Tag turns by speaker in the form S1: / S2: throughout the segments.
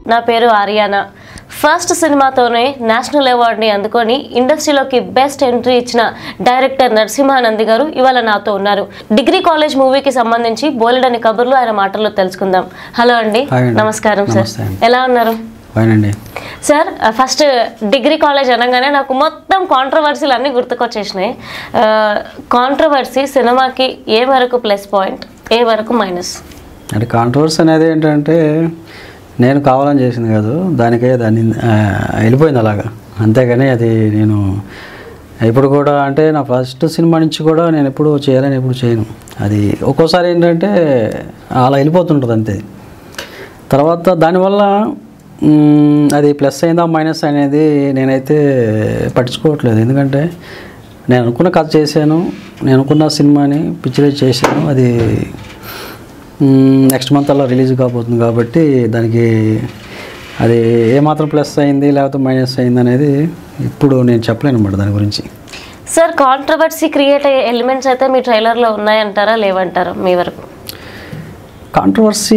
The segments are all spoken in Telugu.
S1: నా పేరు ఆర్యానా. ఫస్ట్ సినిమాతోనే నేషనల్ అవార్డుని అందుకొని ఇండస్ట్రీలోకి బెస్ట్ ఎంట్రీ ఇచ్చిన డైరెక్టర్ నరసింహ నంది గారు ఇవాళ నాతో ఉన్నారు. డిగ్రీ కాలేజ్ మూవీకి సంబంధించి బోలెడని కబుర్లు ఆయన మాటల్లో తెలుసుకుందాం. హలో అండి, నమస్కారం సార్, ఎలా ఉన్నారు? సార్, ఫస్ట్ డిగ్రీ కాలేజ్ అనగానే నాకు మొత్తం కాంట్రవర్సీలు అన్నీ గుర్తుకొచ్చేసినాయి. కాంట్రవర్సీ సినిమాకి ఏ వరకు ప్లస్ పాయింట్, ఏ వరకు మైనస్?
S2: అంటే కాంట్రవర్సీ అనేది ఏంటంటే నేను కావాలని చేసింది కాదు, దాన్ని వెళ్ళిపోయింది అలాగా, అంతేగాని అది నేను ఇప్పుడు కూడా అంటే నా ఫస్ట్ సినిమా నుంచి కూడా నేను ఎప్పుడు చేయాలని ఎప్పుడు చేయను. అది ఒక్కోసారి ఏంటంటే అలా వెళ్ళిపోతుంటుంది అంతే. తర్వాత దానివల్ల అది ప్లస్ అయిందా మైనస్ అనేది నేనైతే పట్టించుకోవట్లేదు. ఎందుకంటే నేను అనుకున్న కథ చేశాను, నేను అనుకున్న సినిమాని పిక్చరైజ్ చేశాను, అది నెక్స్ట్ మంత్ అలా రిలీజ్ కాబోతుంది కాబట్టి దానికి అది ఏమాత్రం ప్లస్ అయింది లేకపోతే మైనస్ అయింది అనేది ఇప్పుడు నేను చెప్పలేను అన్నమాట దాని గురించి.
S1: సార్, కాంట్రవర్సీ క్రియేట్ అయ్యే ఎలిమెంట్స్ అయితే మీ ట్రైలర్లో ఉన్నాయంటారా లేవంటారా మీ వరకు?
S2: కాంట్రవర్సీ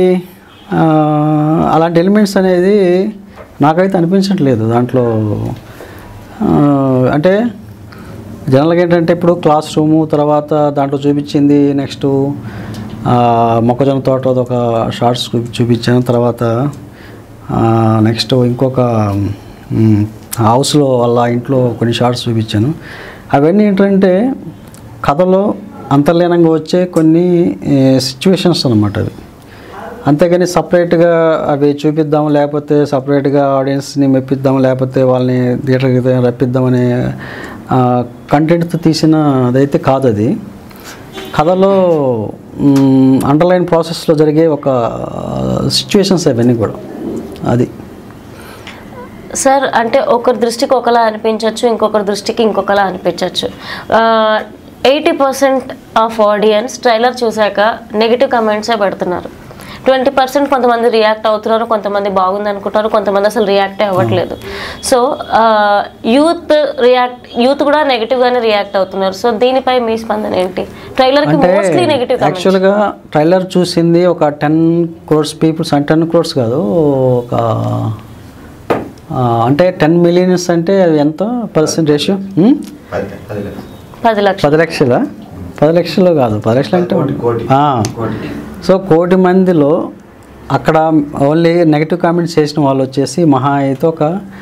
S2: అలాంటి ఎలిమెంట్స్ అనేది నాకైతే అనిపించట్లేదు దాంట్లో. అంటే జనరల్గా ఏంటంటే ఇప్పుడు క్లాస్ రూము తర్వాత దాంట్లో చూపించింది, నెక్స్ట్ మొక్కజొన్న తోట ఒక షార్ట్స్ చూపించాను, తర్వాత నెక్స్ట్ ఇంకొక హౌస్లో వాళ్ళ ఇంట్లో కొన్ని షార్ట్స్ చూపించాను. అవన్నీ ఏంటంటే కథలో అంతర్లీనంగా వచ్చే కొన్ని సిచ్యువేషన్స్ అన్నమాట అవి. అంతేగాని సపరేట్గా అవి చూపిద్దాం, లేకపోతే సపరేట్గా ఆడియన్స్ని మెప్పిద్దాం, లేకపోతే వాళ్ళని థియేటర్కి రప్పిద్దామనే కంటెంట్తో తీసిన అదైతే కాదు. అది కథలో అండర్లైన్ ప్రాసెస్లో జరిగే ఒక సిచ్యువేషన్స్ అవన్నీ కూడా. అది
S1: సార్, అంటే ఒకరి దృష్టికి ఒకలా అనిపించవచ్చు, ఇంకొకరి దృష్టికి ఇంకొకలా అనిపించవచ్చు. 80% ఆఫ్ ఆడియన్స్ ట్రైలర్ చూశాక నెగిటివ్ కమెంట్సే పెడుతున్నారు. 20% కొంతమంది రియాక్ట్ అవుతున్నారు, కొంతమంది బాగుంది అనుకుంటారు, కొంతమంది అసలు రియాక్టే అవ్వట్లేదు. సో యూత్ కూడా నెగిటివ్గానే రియాక్ట్ అవుతున్నారు. సో దీనిపై మీ స్పందన ఏంటి? ట్రైలర్కి మోస్ట్లీ నెగిటివ్.
S2: యాక్చువల్గా ట్రైలర్ చూసింది ఒక 10 crores పీపుల్స్, అంటే 10 crores కాదు, ఒక అంటే 10 million అంటే అది ఎంత పర్సెంట్ రేషియో?
S1: 10 లక్షలు.
S2: 10 లక్షలా? 10 లక్షలు కాదు, 10 లక్షలు అంటే సో 1 కోటి మందిలో అక్కడ ఓన్లీ నెగిటివ్ కామెంట్స్ చేసిన వాళ్ళు వచ్చేసి మహా అయితే ఒక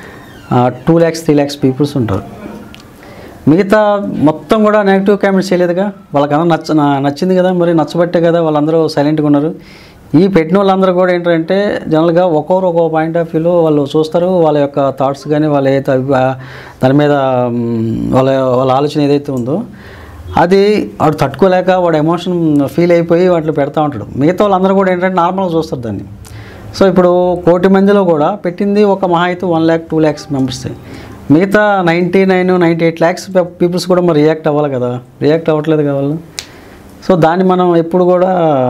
S2: 2 lakhs 3 lakhs పీపుల్స్ ఉంటారు. మిగతా మొత్తం కూడా నెగిటివ్ కామెంట్స్ చేయలేదుగా, వాళ్ళకన్నా నచ్చింది కదా, మరి నచ్చబట్టే కదా వాళ్ళందరూ సైలెంట్గా ఉన్నారు. ఈ పెట్టిన వాళ్ళందరూ కూడా ఏంటంటే జనరల్గా ఒక్కొక్కరు ఒక్కో పాయింట్ ఆఫ్ వ్యూలో వాళ్ళు చూస్తారు. వాళ్ళ యొక్క థాట్స్ కానీ వాళ్ళ ఏదైతే దాని మీద వాళ్ళ ఆలోచన ఏదైతే ఉందో అది వాడు తట్టుకోలేక వాడు ఎమోషన్ ఫీల్ అయిపోయి వాటిలో పెడతా ఉంటాడు. మిగతా వాళ్ళందరూ కూడా ఏంటంటే నార్మల్గా చూస్తారు దాన్ని. సో ఇప్పుడు 1 కోటి మందిలో కూడా పెట్టింది ఒక మహా అయితే 1 lakh 2 lakhs మెంబర్స్. మిగతా 98 lakhs పీపుల్స్ కూడా మరి రియాక్ట్ అవ్వాలి కదా, రియాక్ట్ అవ్వట్లేదు కావాలి. సో దాన్ని మనం ఎప్పుడు కూడా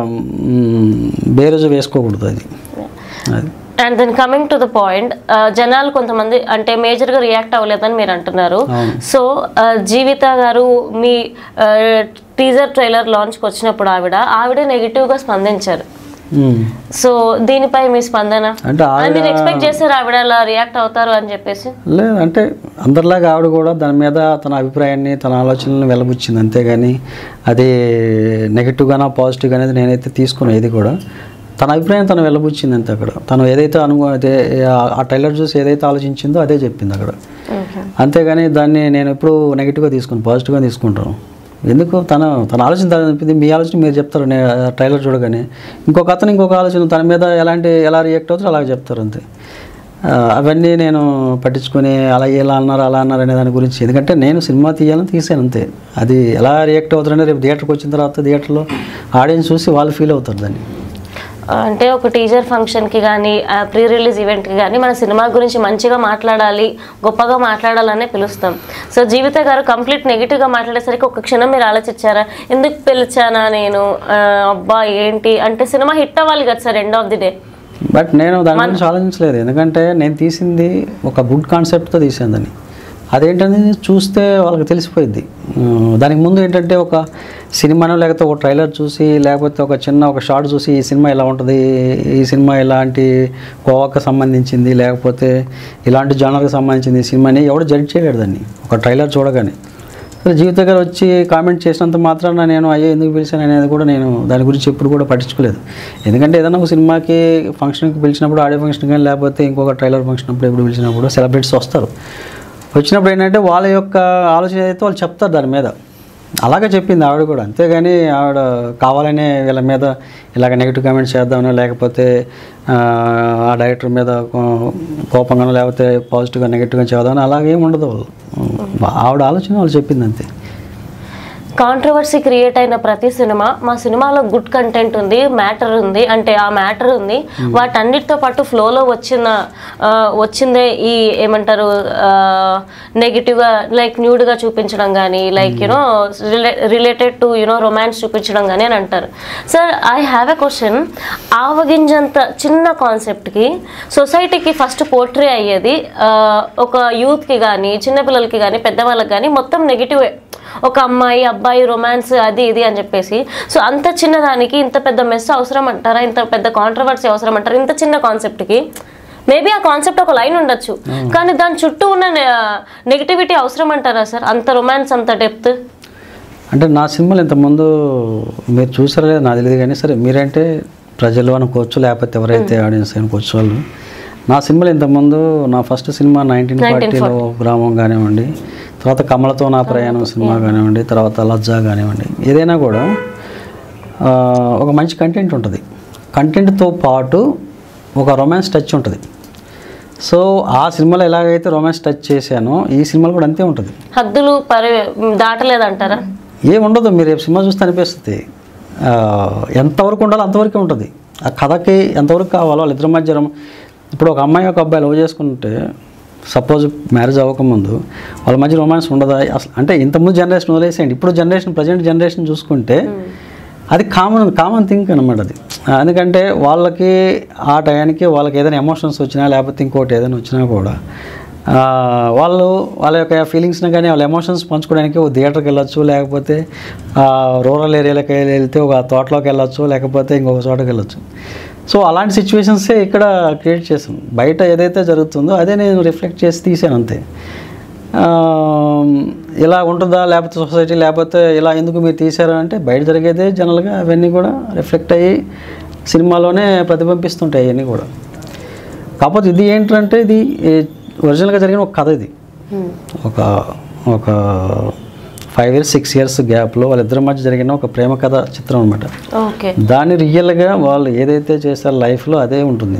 S2: బేరోజు వేసుకోకూడదు. అది
S1: and then coming to the point, జనాలు కొంతమంది అంటే మేజర్గా రియాక్ట్ అవ్వలేదని మీరు అంటున్నారు. సో జీవిత గారు మీ టీజర్ ట్రైలర్ లాంచ్కి వచ్చినప్పుడు ఆవిడ నెగిటివ్గా స్పందించారు. సో దీనిపై మీ స్పందన? మీరు ఎక్స్పెక్ట్ చేశారు ఆవిడ అలా రియాక్ట్ అవుతారు అని చెప్పేసి?
S2: లేదు, అంటే అందరిలాగా ఆవిడ కూడా దాని మీద తన అభిప్రాయాన్ని తన ఆలోచనలను వెలబుచ్చింది, అంతేగాని అది నెగిటివ్గానా పాజిటివ్గా అనేది నేనైతే తీసుకున్నాను. ఇది కూడా తన అభిప్రాయం తను వెళ్ళబుచ్చింది అంతే. అక్కడ తను ఏదైతే ఆ ట్రైలర్ చూసి ఏదైతే ఆలోచించిందో అదే చెప్పింది అక్కడ, అంతేగాని దాన్ని నేను ఎప్పుడు నెగిటివ్గా తీసుకున్నాను, పాజిటివ్గా తీసుకుంటాను. ఎందుకు తన ఆలోచన చెప్పింది, మీ ఆలోచన మీరు చెప్తారు ట్రైలర్ చూడగానే. ఇంకొక అతను ఇంకొక ఆలోచన తన మీద ఎలా రియాక్ట్ అవుతారో అలాగే చెప్తారు అంతే. అవన్నీ నేను పట్టించుకొని ఇలా అన్నారు అలా అన్నారు అనే దాని గురించి, ఎందుకంటే నేను సినిమా తీసాను అంతే. అది ఎలా రియాక్ట్ అవుతారనే రేపు థియేటర్కి వచ్చిన తర్వాత థియేటర్లో ఆడియన్స్ చూసి వాళ్ళు ఫీల్ అవుతారు దాన్ని.
S1: అంటే ఒక టీజర్ ఫంక్షన్కి కానీ ప్రీ రిలీజ్ ఈవెంట్కి కానీ మన సినిమా గురించి మంచిగా మాట్లాడాలి, గొప్పగా మాట్లాడాలనే పిలుస్తాం. సో జీవిత గారు కంప్లీట్ నెగిటివ్గా మాట్లాడేసరికి ఒక క్షణం మీరు ఆలోచించారా, ఎందుకు పిలిచానా నేను, అబ్బా ఏంటి అంటే సినిమా హిట్ అవ్వాలి కదా sir end of the day?
S2: But నేను దాని గురించి ఆలోచించలేదు, ఎందుకంటే నేను తీసింది ఒక గుడ్ కాన్సెప్ట్తో తీసాను దాన్ని. అదేంటనేది చూస్తే వాళ్ళకి తెలిసిపోయింది. దానికి ముందు ఏంటంటే ఒక సినిమానో లేకపోతే ఒక ట్రైలర్ చూసి లేకపోతే ఒక షార్ట్ చూసి ఈ సినిమా ఎలా ఉంటుంది, ఈ సినిమా ఇలాంటి కోవాకు సంబంధించింది లేకపోతే ఇలాంటి జానర్కి సంబంధించింది ఈ సినిమాని ఎవడు జడ్జ్ చేయలేడు దాన్ని ఒక ట్రైలర్ చూడగానే. సరే జీవిత గారు వచ్చి కామెంట్ చేసినంత మాత్రాన నేను అయ్యో ఎందుకు పిలిచాను అనేది కూడా నేను దాని గురించి ఎప్పుడు కూడా పట్టించుకోలేదు. ఎందుకంటే ఏదైనా ఒక సినిమాకి ఫంక్షన్కి పిలిచినప్పుడు ఆడియో ఫంక్షన్ కానీ లేకపోతే ఇంకొక ట్రైలర్ ఫంక్షన్ అప్పుడు ఎప్పుడు పిలిచినప్పుడు సెలబ్రిటీస్ వస్తారు. వచ్చినప్పుడు ఏంటంటే వాళ్ళ యొక్క ఆలోచన ఏదైతే వాళ్ళు చెప్తారు దాని మీద. అలాగే చెప్పింది ఆవిడ కూడా. అంతేగాని ఆవిడ కావాలనే వీళ్ళ మీద ఇలాగ నెగిటివ్ కామెంట్స్ చేద్దామనో లేకపోతే ఆ డైరెక్టర్ మీద కోపంగానో లేకపోతే పాజిటివ్గా నెగిటివ్గా చేద్దామని అలాగేం ఉండదు. ఆవిడ ఆలోచన వాళ్ళు చెప్పింది అంతే.
S1: కాంట్రవర్సీ క్రియేట్ అయిన ప్రతి సినిమా మా సినిమాలో గుడ్ కంటెంట్ ఉంది, మ్యాటర్ ఉంది అంటే ఆ మ్యాటర్ ఉంది, వాటన్నిటితో పాటు ఫ్లోలో వచ్చిందే ఈ ఏమంటారు నెగిటివ్గా లైక్ న్యూడ్గా చూపించడం కానీ like you know related to you know romance చూపించడం కానీ అని అంటారు. Sir I have a question. ఆవగింజంత చిన్న కాన్సెప్ట్కి సొసైటీకి ఫస్ట్ పోర్ట్రే అయ్యేది ఒక యూత్కి కానీ చిన్నపిల్లలకి కానీ పెద్దవాళ్ళకి కానీ మొత్తం నెగిటివే. ఒక అమ్మాయి అబ్బాయి రొమాన్స్ అది ఇది అని చెప్పేసి. సో అంత చిన్నదానికి ఇంత పెద్ద మెస్ అవసరం అంటారా, ఇంత పెద్ద కాంట్రవర్సీ అవసరం అంటారా? ఇంత చిన్న కాన్సెప్ట్కి మేబీ ఆ కాన్సెప్ట్ ఒక లైన్ ఉండొచ్చు కానీ దాని చుట్టూ ఉన్న నెగిటివిటీ అవసరం అంటారా సార్? అంత రొమాన్స్ అంత డెప్త్.
S2: అంటే నా సినిమాలు ఇంతకుముందు మీరు చూసారా లేదు నాకు తెలియదు కానీ సరే మీరంటే ప్రజలు అనుకోవచ్చు లేకపోతే ఎవరైతే ఆడియన్స్ అనుకోవచ్చు వాళ్ళు. నా సినిమాలు ఇంతకుముందు నా ఫస్ట్ సినిమా 1940లో గ్రామం కానివ్వండి, తర్వాత కమలతో నా ప్రయాణం సినిమా కానివ్వండి, తర్వాత లజ్జా కానివ్వండి, ఏదైనా కూడా ఒక మంచి కంటెంట్ ఉంటుంది. కంటెంట్తో పాటు ఒక రొమాన్స్ టచ్ ఉంటుంది. సో ఆ సినిమాలో ఎలాగైతే రొమాన్స్ టచ్ చేశానో ఈ సినిమాలో కూడా అంతే ఉంటుంది.
S1: హద్దులు దాటలేదంటారా?
S2: ఏముండదు. మీరు సినిమా చూస్తే అనిపిస్తుంది ఎంతవరకు ఉండాలో అంతవరకే ఉంటుంది. ఆ కథకి ఎంతవరకు కావాలో వాళ్ళిద్దరి మధ్య. ఇప్పుడు ఒక అమ్మాయి ఒక అబ్బాయి లవ్ చేసుకుంటే సపోజ్ మ్యారేజ్ అవ్వకముందు వాళ్ళ మధ్య రొమాన్స్ ఉండదా అసలు? అంటే ఇంతకుముందు జనరేషన్ వదిలేసేయండి, ఇప్పుడు ప్రజెంట్ జనరేషన్ చూసుకుంటే అది కామన్ థింగ్ అనమాట అది. ఎందుకంటే వాళ్ళకి ఆ టయానికి వాళ్ళకి ఏదైనా ఎమోషన్స్ వచ్చినా లేకపోతే ఇంకోటి ఏదైనా వచ్చినా కూడా వాళ్ళ యొక్క ఫీలింగ్స్ని కానీ వాళ్ళ ఎమోషన్స్ పంచుకోవడానికి ఒక థియేటర్కి వెళ్ళొచ్చు, లేకపోతే రూరల్ ఏరియాలోకి వెళ్తే ఒక తోటలోకి వెళ్ళొచ్చు, లేకపోతే ఇంకొక చోటకి వెళ్ళొచ్చు. సో అలాంటి సిచ్యువేషన్సే ఇక్కడ క్రియేట్ చేసాం. బయట ఏదైతే జరుగుతుందో అదే నేను రిఫ్లెక్ట్ చేసి తీసాను అంతే. ఇలా ఉంటుందా లేకపోతే సొసైటీ లేకపోతే ఇలా ఎందుకు మీరు తీశారు అంటే బయట జరిగేదే జనరల్గా అవన్నీ కూడా రిఫ్లెక్ట్ అయ్యి సినిమాలోనే ప్రతిబింబిస్తుంటాయి అవన్నీ కూడా. కాకపోతే ఇది ఏంటంటే ఇది ఒరిజినల్గా జరిగిన ఒక కథ. ఇది ఒక 5 years 6 years గ్యాప్లో వాళ్ళిద్దరి మధ్య జరిగిన ఒక ప్రేమ కథ చిత్రం అనమాట. దాన్ని రియల్గా వాళ్ళు ఏదైతే చేశారో లైఫ్లో అదే ఉంటుంది.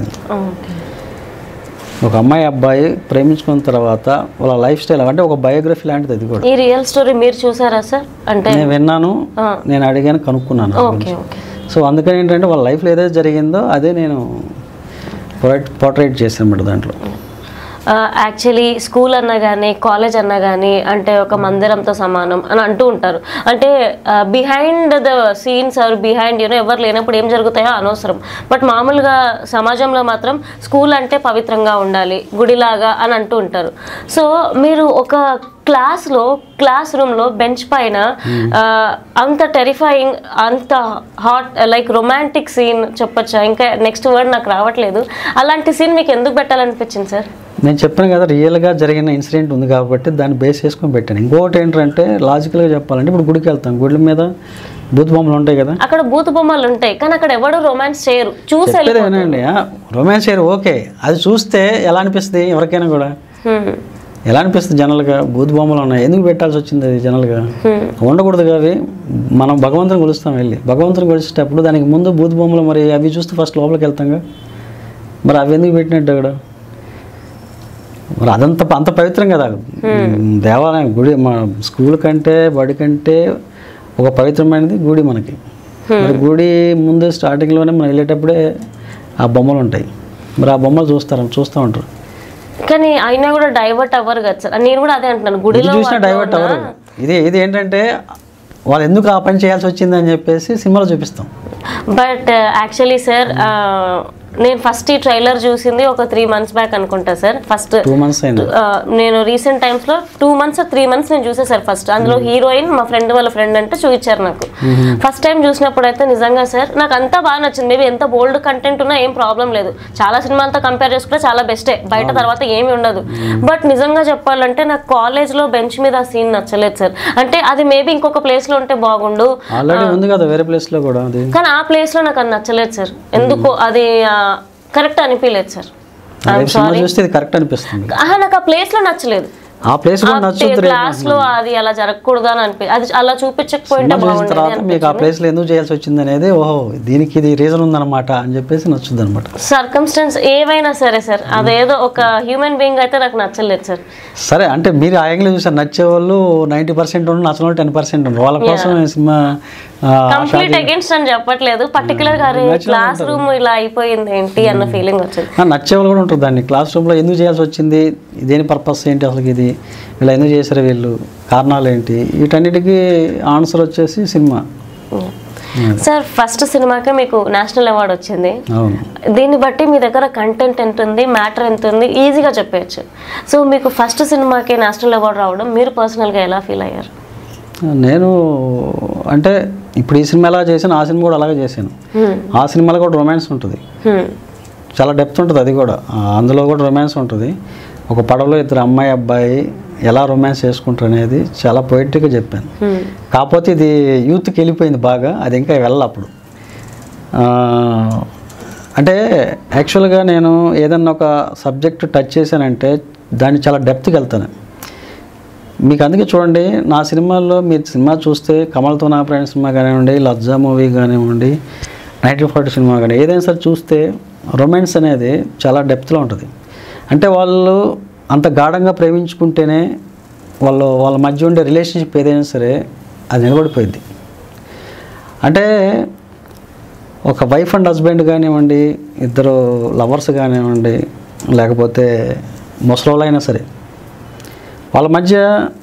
S2: ఒక అమ్మాయి అబ్బాయి ప్రేమించుకున్న తర్వాత వాళ్ళ లైఫ్ స్టైల్ అంటే ఒక బయోగ్రఫీ లాంటిది అది కూడా.
S1: ఈ రియల్ స్టోరీ మీరు చూసారా సార్? అంటే
S2: నేను విన్నాను, నేను అడిగాను, కనుక్కున్నాను. సో అందుకని ఏంటంటే వాళ్ళ లైఫ్లో ఏదైతే జరిగిందో అదే నేను పోర్ట్రేట్ చేశాను అన్నమాట దాంట్లో.
S1: యాక్చువల్లీ స్కూల్ అన్నా కానీ కాలేజ్ అన్నా కానీ అంటే ఒక మందిరంతో సమానం అని అంటూ ఉంటారు. అంటే behind the scenes or behind ఎవరు లేనప్పుడు ఏం జరుగుతాయో అనవసరం. బట్ మామూలుగా సమాజంలో మాత్రం స్కూల్ అంటే పవిత్రంగా ఉండాలి, గుడిలాగా అని అంటూ ఉంటారు. సో మీరు ఒక క్లాస్ రూమ్లో బెంచ్ పైన అంత టెరిఫైయింగ్ అంత హాట్ లైక్ రొమాంటిక్ సీన్ చెప్పొచ్చా? ఇంకా నెక్స్ట్ వర్డ్ నాకు రావట్లేదు. అలాంటి సీన్ మీకు ఎందుకు పెట్టాలనిపించింది సార్?
S2: నేను చెప్పాను కదా రియల్గా జరిగిన ఇన్సిడెంట్ ఉంది కాబట్టి దాన్ని బేస్ చేసుకొని పెట్టాను. ఇంకోటి ఏంటంటే లాజికల్గా చెప్పాలంటే ఇప్పుడు గుడికి వెళ్తాం, గుడి మీద బూత్ బొమ్మలు ఉంటాయి కదా,
S1: అక్కడ బూత్ బొమ్మలు ఉంటాయి కానీ అక్కడ ఎవరు రొమాన్స్ చేయరు.
S2: చూసేదేనండి రొమాన్స్ చేయరు. ఓకే, అది చూస్తే ఎలా అనిపిస్తుంది ఎవరికైనా కూడా? ఎలా అనిపిస్తుంది జనరల్గా? బూత్ బొమ్మలు ఉన్నాయి, ఎందుకు పెట్టాల్సి వచ్చింది? అది జనరల్గా ఉండకూడదు. అవి మనం భగవంతుని కొలుస్తాం, వెళ్ళి భగవంతుని కొలిచేటప్పుడు దానికి ముందు బూత్ బొమ్మలు మరి అవి చూస్తే ఫస్ట్ లోపలికి వెళ్తాంగా, మరి అవి ఎందుకు పెట్టినట్టు అక్కడ? మరి అంత పవిత్రం కదా దేవాలయం, గుడి. మన స్కూల్ కంటే బడి కంటే ఒక పవిత్రమైనది గుడి మనకి. మరి గుడి ముందు స్టార్టింగ్లోనే మనం వెళ్ళేటప్పుడే ఆ బొమ్మలు ఉంటాయి. మరి ఆ బొమ్మలు చూస్తూ ఉంటారు
S1: కానీ అయినా కూడా డైవర్ట్ అవ్వరు కదా సార్. నేను కూడా అదే అంటున్నాను, గుడిలో
S2: చూసినా డైవర్ట్ అవ్వరు. ఇది ఏంటంటే వాళ్ళు ఎందుకు ఆ పని చేయాల్సి వచ్చింది అని చెప్పేసి సినిమాలో చూపిస్తాం.
S1: బట్ యాక్చువల్లీ సార్ నేను ఫస్ట్ ఈ ట్రైలర్ చూసింది ఒక 3 months బ్యాక్ అనుకుంటా సార్. ఫస్ట్
S2: 2 months అయింది.
S1: నేను రీసెంట్ టైమ్స్లో 2 months 3 months నేను చూసే సార్. ఫస్ట్ అందులో హీరోయిన్ మా ఫ్రెండ్ వాళ్ళ ఫ్రెండ్ అంటే చూపించారు నాకు. ఫస్ట్ టైం చూసినప్పుడు అయితే నిజంగా సార్ నాకు అంతా బాగా నచ్చింది. మేబీ ఎంత బోల్డ్ కంటెంట్ ఉన్నా ఏం ప్రాబ్లం లేదు, చాలా సినిమాలతో కంపేర్ చేసుకుంటే చాలా బెస్టే, బయట తర్వాత ఏమి ఉండదు. బట్ నిజంగా చెప్పాలంటే నాకు కాలేజ్లో బెంచ్ మీద ఆ సీన్ నచ్చలేదు సార్. అంటే అది మేబీ ఇంకొక ప్లేస్లో ఉంటే బాగుండు, కానీ ఆ ప్లేస్లో నాకు అది నచ్చలేదు సార్. ఎందుకో అది కరెక్ట్ అనిపించలేదు సార్. నాకు ఆ ప్లేస్ లో నచ్చలేదు. క్లాస్ లో అది అలా జరగకూడదు అని అది అలా చూపించకపోయింటే
S2: మీకు ఆ ప్లేస్ లో ఎందుకు చేయాల్సి వచ్చింది అనేది, ఓహో దీనికి ఇది రీజన్ ఉందన్నమాట అని చెప్పేసి నచ్చుద్ది అనమాట.
S1: సర్కమ్స్టెన్స్ ఏవైనా సరే సార్, అదేదో ఒక హ్యూమన్ బీయింగ్ అయితే నాకు నచ్చలేదు సార్.
S2: సరే అంటే మీరు ఆ యాంగిల్ చూసారు, నచ్చే వాళ్ళు 90% ఉన్నారు, నచ్చిన వాళ్ళు 10% ఉన్నారు. వాళ్ళ కోసం సినిమా
S1: కంప్లీట్ అగేన్స్ట్ అని చెప్పట్లేదు, పర్టికులర్ గా క్లాస్ రూమ్ ఇలా అయిపోయింది ఏంటి అన్న ఫీలింగ్ వచ్చింది.
S2: నచ్చే వాళ్ళు కూడా ఉంటుంది దాన్ని, క్లాస్ రూమ్ లో ఎందుకు చేయాల్సి వచ్చింది, దేని పర్పస్ ఏంటి, అసలు ఇది ఇలా ఎందుకు చేశారు వీళ్ళు, కారణాలు ఏంటి, వీటన్నిటికీ ఆన్సర్ వచ్చేసి సినిమా.
S1: సార్ ఫస్ట్ సినిమాకే మీకు నేషనల్ అవార్డు వచ్చింది. దీన్ని బట్టి మీ దగ్గర కంటెంట్ ఎంత ఉంది, మ్యాటర్ ఎంత ఉంది ఈజీగా చెప్పేయచ్చు. సో మీకు ఫస్ట్ సినిమాకే నేషనల్ అవార్డు రావడం మీరు పర్సనల్గా ఎలా ఫీల్ అయ్యారు?
S2: నేను అంటే ఇప్పుడు ఈ సినిమా ఎలా చేశాను, ఆ సినిమా కూడా అలాగే చేశాను. ఆ సినిమాలో కూడా రొమాన్స్ ఉంటుంది, చాలా డెప్త్ ఉంటుంది. అది కూడా అందులో కూడా రొమాన్స్ ఉంటుంది. ఒక పడవలో 2 అమ్మాయి అబ్బాయి ఎలా రొమాన్స్ చేసుకుంటారు అనేది చాలా పొయిటిక్గా చెప్పాను. కాకపోతే ఇది యూత్కి వెళ్ళిపోయింది బాగా, అది ఇంకా వెళ్ళాలి. అప్పుడు అంటే యాక్చువల్గా నేను ఏదన్నా ఒక సబ్జెక్ట్ టచ్ చేశానంటే దాన్ని చాలా డెప్త్కి వెళ్తాను. మీకు అందుకే చూడండి నా సినిమాల్లో మీరు సినిమా చూస్తే కమల్తో నా ఫ్రెండ్ సినిమా కానివ్వండి, లజ్జా మూవీ కానివ్వండి, 1940 సినిమా కానీ ఏదైనా సరే చూస్తే రొమాన్స్ అనేది చాలా డెప్త్లో ఉంటుంది. అంటే వాళ్ళు అంత గాఢంగా ప్రేమించుకుంటేనే వాళ్ళ మధ్య ఉండే రిలేషన్షిప్ ఏదైనా సరే అది నిలబడిపోయింది. అంటే ఒక వైఫ్ అండ్ హస్బెండ్ కానివ్వండి, ఇద్దరు లవర్స్ కానివ్వండి, లేకపోతే ముసలోళ్ళైనా సరే వాళ్ళ మధ్య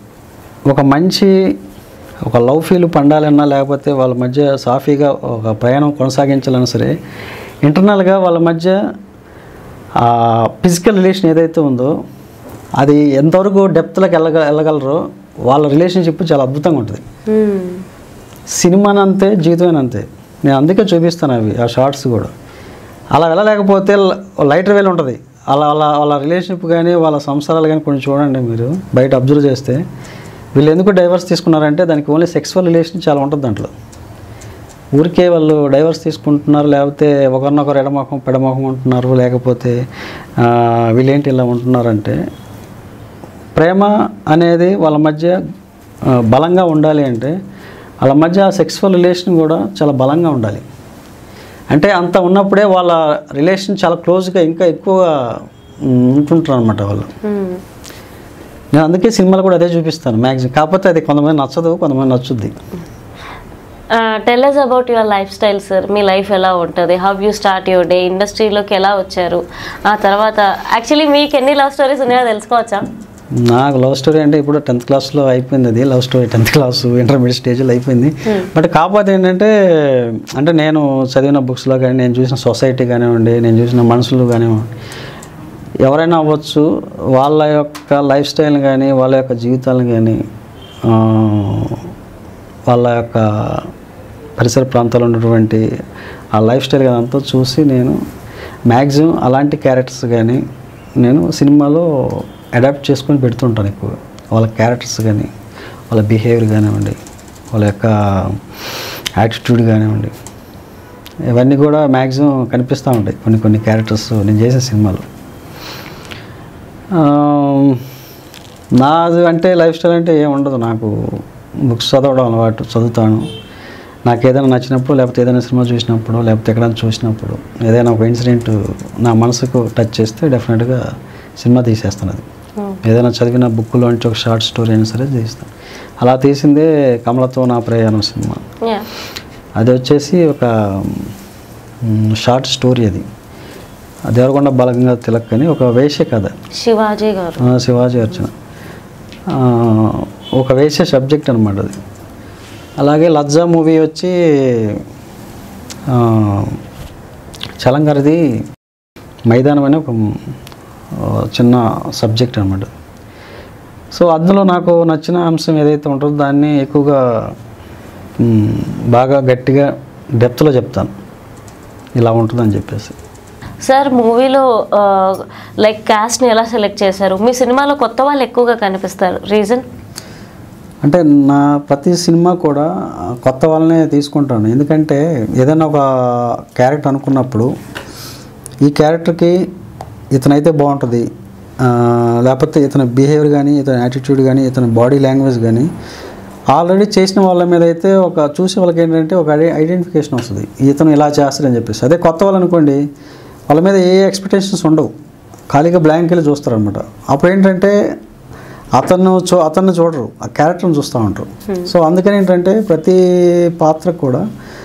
S2: ఒక లవ్ ఫీల్ పండాలన్నా, లేకపోతే వాళ్ళ మధ్య సాఫీగా ఒక ప్రయాణం కొనసాగించాలన్నా సరే ఇంటర్నల్గా వాళ్ళ మధ్య ఫిజికల్ రిలేషన్ ఏదైతే ఉందో అది ఎంతవరకు డెప్త్లోకి వెళ్ళగలరో వాళ్ళ రిలేషన్షిప్ చాలా అద్భుతంగా ఉంటుంది. సినిమానంతే జీవితమేనంతే, నేను అందుకే చూపిస్తాను అవి ఆ షార్ట్స్ కూడా. అలా వెళ్ళలేకపోతే లైటర్ వేలు ఉంటుంది. వాళ్ళ రిలేషన్షిప్ కానీ వాళ్ళ సంసారాలు కానీ కొన్ని చూడండి, మీరు బయట అబ్జర్వ్ చేస్తే వీళ్ళు ఎందుకు డైవర్స్ తీసుకున్నారంటే దానికి ఓన్లీ సెక్సువల్ రిలేషన్ చాలా ఉంటుంది దాంట్లో. ఊరికే వాళ్ళు డైవర్స్ తీసుకుంటున్నారు, లేకపోతే ఒకరినొకరు ఎడమొఖం పెడమొఖం ఉంటున్నారు, లేకపోతే వీళ్ళేంటి ఇలా ఉంటున్నారంటే ప్రేమ అనేది వాళ్ళ మధ్య బలంగా ఉండాలి అంటే వాళ్ళ మధ్య సెక్సువల్ రిలేషన్ కూడా చాలా బలంగా ఉండాలి. అంటే అంత ఉన్నప్పుడే వాళ్ళ రిలేషన్ చాలా క్లోజ్గా ఇంకా ఎక్కువగా ఉంటుంటారు అనమాట వాళ్ళు. నేను అందుకే సినిమాలు కూడా అదే చూపిస్తాను మ్యాక్సిమం. కాకపోతే అది కొంతమంది నచ్చదు, కొంతమంది నచ్చుద్ది.
S1: Tell us about your lifestyle sir. మీ లైఫ్ ఎలా ఉంటుంది, how you start your day, ఇండస్ట్రీలోకి ఎలా వచ్చారు, ఆ తర్వాత యాక్చువల్లీ మీకు ఎన్ని లవ్ స్టోరీస్ ఉన్నాయో తెలుసుకోవచ్చా?
S2: నాకు లవ్ స్టోరీ అంటే ఇప్పుడు 10th క్లాస్లో అయిపోయింది. అది love story 10th class intermediate స్టేజ్లో అయిపోయింది. బట్ కాకపోతే ఏంటంటే అంటే నేను చదివిన బుక్స్లో కానీ, నేను చూసిన సొసైటీ కానివ్వండి, నేను చూసిన మనుషులు కానివ్వండి, ఎవరైనా అవ్వచ్చు, వాళ్ళ యొక్క లైఫ్ స్టైల్ కానీ, వాళ్ళ యొక్క జీవితాలు కానీ, వాళ్ళ యొక్క పరిసర ప్రాంతాల్లో ఉన్నటువంటి ఆ లైఫ్ స్టైల్ కానీ అంతా చూసి నేను మ్యాక్సిమం అలాంటి క్యారెక్టర్స్ కానీ నేను సినిమాలో అడాప్ట్ చేసుకొని పెడుతుంటాను ఎక్కువ. వాళ్ళ క్యారెక్టర్స్ కానీ, వాళ్ళ బిహేవియర్ కానివ్వండి, వాళ్ళ యొక్క యాటిట్యూడ్ కానివ్వండి, ఇవన్నీ కూడా మ్యాక్సిమం కనిపిస్తూ ఉంటాయి కొన్ని క్యారెక్టర్స్ నేను చేసే సినిమాలో. నాది అంటే లైఫ్ స్టైల్ అంటే ఏమి ఉండదు. నాకు బుక్స్ చదవడం అలవాటు, చదువుతాను. నాకు ఏదైనా నచ్చినప్పుడు, లేకపోతే ఏదైనా సినిమా చూసినప్పుడు, లేకపోతే ఎక్కడైనా చూసినప్పుడు, ఏదైనా ఒక ఇన్సిడెంట్ నా మనసుకు టచ్ చేస్తే డెఫినెట్గా సినిమా తీసేస్తాను. అది ఏదైనా చదివిన బుక్లోంచి ఒక షార్ట్ స్టోరీ అయినా సరే తీస్తాను. అలా తీసిందే కమలతో నా ప్రయాణం సినిమా. అది వచ్చేసి ఒక షార్ట్ స్టోరీ. అది దేవరకొండ బాలగంగా తిలక్ అని ఒక వేశ్య కథ, శివాజీ అర్చన, ఒక వేశ్య సబ్జెక్ట్ అనమాట అది. అలాగే లజ్జా మూవీ వచ్చి చలంగారిది మైదానం అనే ఒక చిన్న సబ్జెక్ట్ అన్నమాట. సో అందులో నాకు నచ్చిన అంశం ఏదైతే ఉంటుందో దాన్ని ఎక్కువగా బాగా గట్టిగా డెప్త్లో చెప్తాను, ఇలా ఉంటుందని చెప్పేసి.
S1: సార్ మూవీలో లైక్ కాస్ట్ని ఎలా సెలెక్ట్ చేశారు? మీ సినిమాలో కొత్త వాళ్ళు ఎక్కువగా కనిపిస్తారు, రీజన్?
S2: అంటే నా ప్రతి సినిమా కూడా కొత్త వాళ్ళనే తీసుకుంటాను. ఎందుకంటే ఏదైనా ఒక క్యారెక్టర్ అనుకున్నప్పుడు ఈ క్యారెక్టర్కి ఇతనైతే బాగుంటుంది, లేకపోతే ఇతని బిహేవియర్ కానీ, ఇతని యాటిట్యూడ్ కానీ, ఇతని బాడీ లాంగ్వేజ్ కానీ ఆల్రెడీ చేసిన వాళ్ళ మీద అయితే ఒక చూసే వాళ్ళకి ఏంటంటే ఒక ఐడెంటిఫికేషన్ వస్తుంది, ఇతను ఇలా చేస్తాడని చెప్పేసి. అదే కొత్త వాళ్ళు అనుకోండి, వాళ్ళ మీద ఏ ఎక్స్పెక్టేషన్స్ ఉండవు, ఖాళీగా బ్లాంక్ వెళ్ళి చూస్తారనమాట. అప్పుడు ఏంటంటే అతన్ని చూడరు, ఆ క్యారెక్టర్ని చూస్తూ ఉంటారు. సో అందుకని ఏంటంటే ప్రతి పాత్రకు కూడా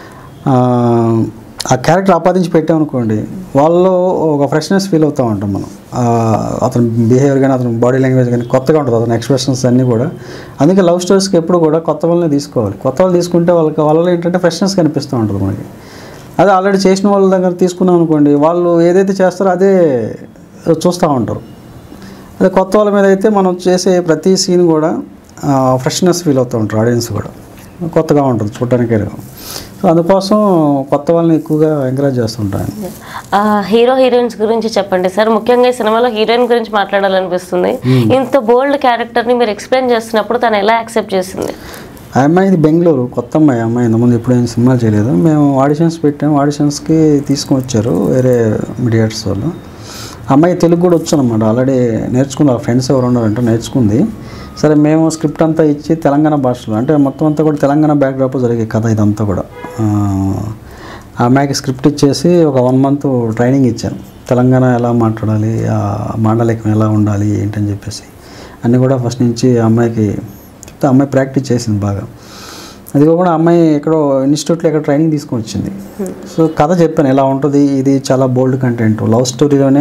S2: ఆ క్యారెక్టర్ ఆపాదించి పెట్టామనుకోండి, వాళ్ళు ఒక ఫ్రెష్నెస్ ఫీల్ అవుతూ ఉంటాం మనం. అతని బిహేవియర్ కానీ, అతని బాడీ లాంగ్వేజ్ కానీ కొత్తగా ఉంటుంది, అతని ఎక్స్ప్రెషన్స్ అన్నీ కూడా. అందుకే లవ్ స్టోరీస్కి ఎప్పుడు కూడా కొత్త వాళ్ళని తీసుకోవాలి. కొత్త వాళ్ళు తీసుకుంటే వాళ్ళలో ఏంటంటే ఫ్రెష్నెస్ కనిపిస్తూ ఉంటుంది మనకి. అదే ఆల్రెడీ చేసిన వాళ్ళ దగ్గర తీసుకున్నాం అనుకోండి, వాళ్ళు ఏదైతే చేస్తారో అదే చూస్తూ ఉంటారు. అదే కొత్త వాళ్ళ మీద అయితే మనం చేసే ప్రతి సీన్ కూడా ఫ్రెష్నెస్ ఫీల్ అవుతూ ఉంటారు, ఆడియన్స్ కూడా కొత్తగా ఉంటుంది చూడటానికి. సో అందుకోసం కొత్త వాళ్ళని ఎక్కువగా ఎంకరేజ్ చేస్తుంటాను.
S1: హీరో హీరోయిన్స్ గురించి చెప్పండి సార్. ముఖ్యంగా ఈ సినిమాలో హీరోయిన్ గురించి మాట్లాడాలనిపిస్తుంది. ఇంత బోల్డ్ క్యారెక్టర్ని మీరు ఎక్స్ప్లెయిన్ చేస్తున్నప్పుడు తను ఎలా యాక్సెప్ట్ చేసింది?
S2: ఆ అమ్మాయిది బెంగళూరు, కొత్త అమ్మాయి ఇంతకుముందు ఎప్పుడైనా సినిమాలు చేయలేదు. మేము ఆడిషన్స్ పెట్టాము, ఆడిషన్స్కి తీసుకొని వచ్చారు వేరే మీడియేటర్స్ వాళ్ళు. అమ్మాయి తెలుగు కూడా వచ్చు అనమాట, ఆల్రెడీ నేర్చుకుంది, వాళ్ళ ఫ్రెండ్స్ ఎవరు ఉన్నారంటే నేర్చుకుంది. సరే మేము స్క్రిప్ట్ అంతా ఇచ్చి తెలంగాణ భాషలో, అంటే మొత్తం అంతా కూడా తెలంగాణ బ్యాక్డ్రాప్లో జరిగే కథ ఇదంతా కూడా. ఆ అమ్మాయికి స్క్రిప్ట్ ఇచ్చేసి ఒక 1 month ట్రైనింగ్ ఇచ్చాను, తెలంగాణ ఎలా మాట్లాడాలి, మాండలికం ఎలా ఉండాలి ఏంటని చెప్పేసి అన్నీ కూడా ఫస్ట్ నుంచి ఆ అమ్మాయికి చెప్తే అమ్మాయి ప్రాక్టీస్ చేసింది బాగా. అది కూడా అమ్మాయి ఎక్కడో ఇన్స్టిట్యూట్లో ఎక్కడ ట్రైనింగ్ తీసుకొని వచ్చింది. సో కథ చెప్పాను ఎలా ఉంటుంది, ఇది చాలా బోల్డ్ కంటెంట్, లవ్ స్టోరీలోనే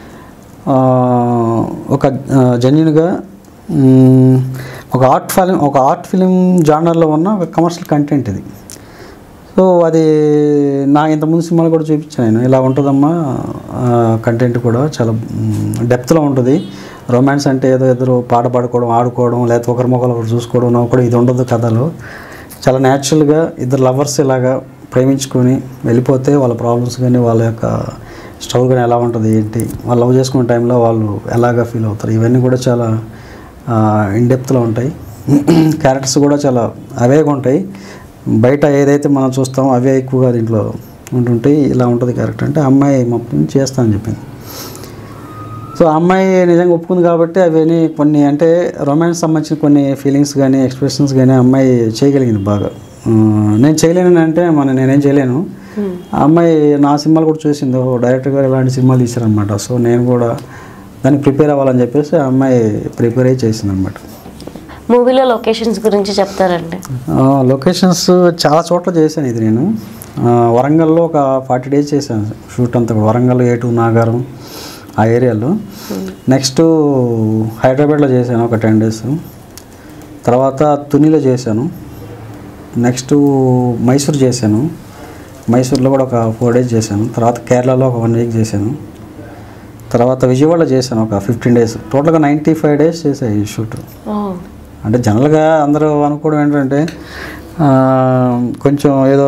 S2: ఒక జెన్యున్గా ఒక ఆర్ట్ ఫిలిం జానర్లో ఉన్న ఒక కమర్షియల్ కంటెంట్ ఇది. సో అది నా ఇంతకుముందు సినిమాలు కూడా చూపించాను నేను, ఇలా ఉంటుందమ్మా కంటెంట్ కూడా చాలా డెప్త్లో ఉంటుంది. రొమాన్స్ అంటే ఏదో ఇద్దరు పాట పాడుకోవడం, ఆడుకోవడం, లేకపోతే ఒకరి మొక్కలు ఒకరు చూసుకోవడం కూడా ఇది ఉండదు కథలో. చాలా న్యాచురల్గా ఇద్దరు లవర్స్ ఇలాగా ప్రేమించుకొని వెళ్ళిపోతే వాళ్ళ ప్రాబ్లమ్స్ కానీ, వాళ్ళ యొక్క స్ట్రగుల్ కానీ ఎలా ఉంటుంది ఏంటి, వాళ్ళు లవ్ చేసుకునే టైంలో వాళ్ళు ఎలాగా ఫీల్ అవుతారు, ఇవన్నీ కూడా చాలా ఇన్డెప్త్లో ఉంటాయి. క్యారెక్టర్స్ కూడా చాలా అవేగా ఉంటాయి, బయట ఏదైతే మనం చూస్తామో అవే ఎక్కువగా దీంట్లో ఉంటుంటాయి. ఇలా ఉంటుంది క్యారెక్టర్ అంటే అమ్మాయి మొత్తం చేస్తానని చెప్పింది. సో అమ్మాయి నిజంగా ఒప్పుకుంది కాబట్టి అవన్నీ కొన్ని అంటే రొమాన్స్ సంబంధించిన కొన్ని ఫీలింగ్స్ కానీ, ఎక్స్ప్రెషన్స్ కానీ అమ్మాయి చేయగలిగింది బాగా. నేను చేయలేను అంటే నేనేం చేయలేను. ఆ అమ్మాయి నా సినిమాలు కూడా చూసింది, డైరెక్టర్ గారు ఇలాంటి సినిమాలు తీశారనమాట. సో నేను కూడా దానికి ప్రిపేర్ అవ్వాలని చెప్పేసి ఆ అమ్మాయి ప్రిపేర్ అయ్యి చేసింది అనమాట.
S1: మూవీలో లొకేషన్స్ గురించి చెప్తారండి?
S2: లొకేషన్స్ చాలా చోట్ల చేశాను. ఇది నేను వరంగల్లో ఒక 40 days చేశాను షూట్ అంతా కూడా. వరంగల్, ఏటూరు, నాగారం ఆ ఏరియాలో. నెక్స్ట్ హైదరాబాద్లో చేశాను ఒక 10 days. తర్వాత తునిలో చేశాను. నెక్స్ట్ మైసూర్ చేశాను, మైసూర్లో కూడా ఒక 4 days చేశాను. తర్వాత కేరళలో ఒక 1 week చేశాను. తర్వాత విజయవాడలో చేశాను ఒక 15 days. టోటల్గా 95 days చేశాను ఈ షూట్. అంటే జనరల్గా అందరూ అనుకోవడం ఏంటంటే కొంచెం ఏదో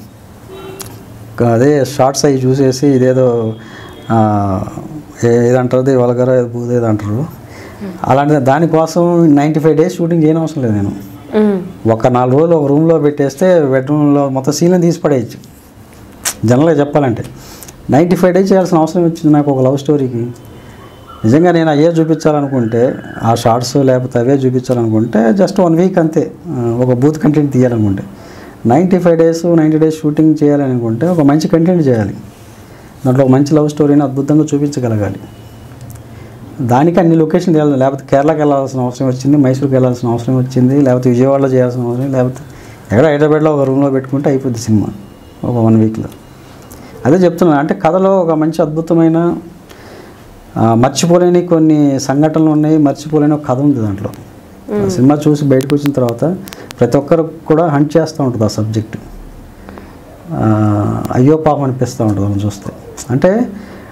S2: అదే షార్ట్స్ అవి చూసేసి ఇదేదో ఏదంటారు వల్గర్ ఏదో అంటారు, అలాంటి దానికోసం 95 days షూటింగ్ చేయని అవసరం లేదు. నేను ఒక 4 రోజులు ఒక రూమ్లో పెట్టేస్తే బెడ్రూమ్లో మొత్తం సీన్లు తీసి పడేయచ్చు. జనరల్గా చెప్పాలంటే 95 days చేయాల్సిన అవసరం వచ్చింది నాకు ఒక లవ్ స్టోరీకి. నిజంగా నేను అయ్యే చూపించాలనుకుంటే, ఆ షార్ట్స్ లేకపోతే అవే చూపించాలనుకుంటే జస్ట్ 1 week అంతే. ఒక బూత్ కంటెంట్ తీయాలనుకుంటే 95 days 90 days షూటింగ్ చేయాలనుకుంటే ఒక మంచి కంటెంట్ చేయాలి, దాంట్లో ఒక మంచి లవ్ స్టోరీని అద్భుతంగా చూపించగలగాలి. దానికి అన్ని లొకేషన్కి వెళ్ళాలి. లేకపోతే కేరళకి వెళ్ళాల్సిన అవసరం వచ్చింది, మైసూర్కి వెళ్ళాల్సిన అవసరం వచ్చింది, లేకపోతే విజయవాడలో చేయాల్సిన అవసరం, లేకపోతే ఎక్కడ హైదరాబాద్లో ఒక రూమ్లో పెట్టుకుంటే అయిపోద్ది సినిమా ఒక 1 weekలో. అదే చెప్తున్నాను, అంటే కథలో ఒక మంచి అద్భుతమైన మర్చిపోలేని కొన్ని సంఘటనలు ఉన్నాయి, మర్చిపోలేని ఒక కథ ఉంది దాంట్లో. సినిమా చూసి బయటకు వచ్చిన తర్వాత ప్రతి ఒక్కరు కూడా హంట్ చేస్తూ ఉంటుంది ఆ సబ్జెక్ట్. అయ్యో పాపం అనిపిస్తూ ఉంటుంది మనం చూస్తే. అంటే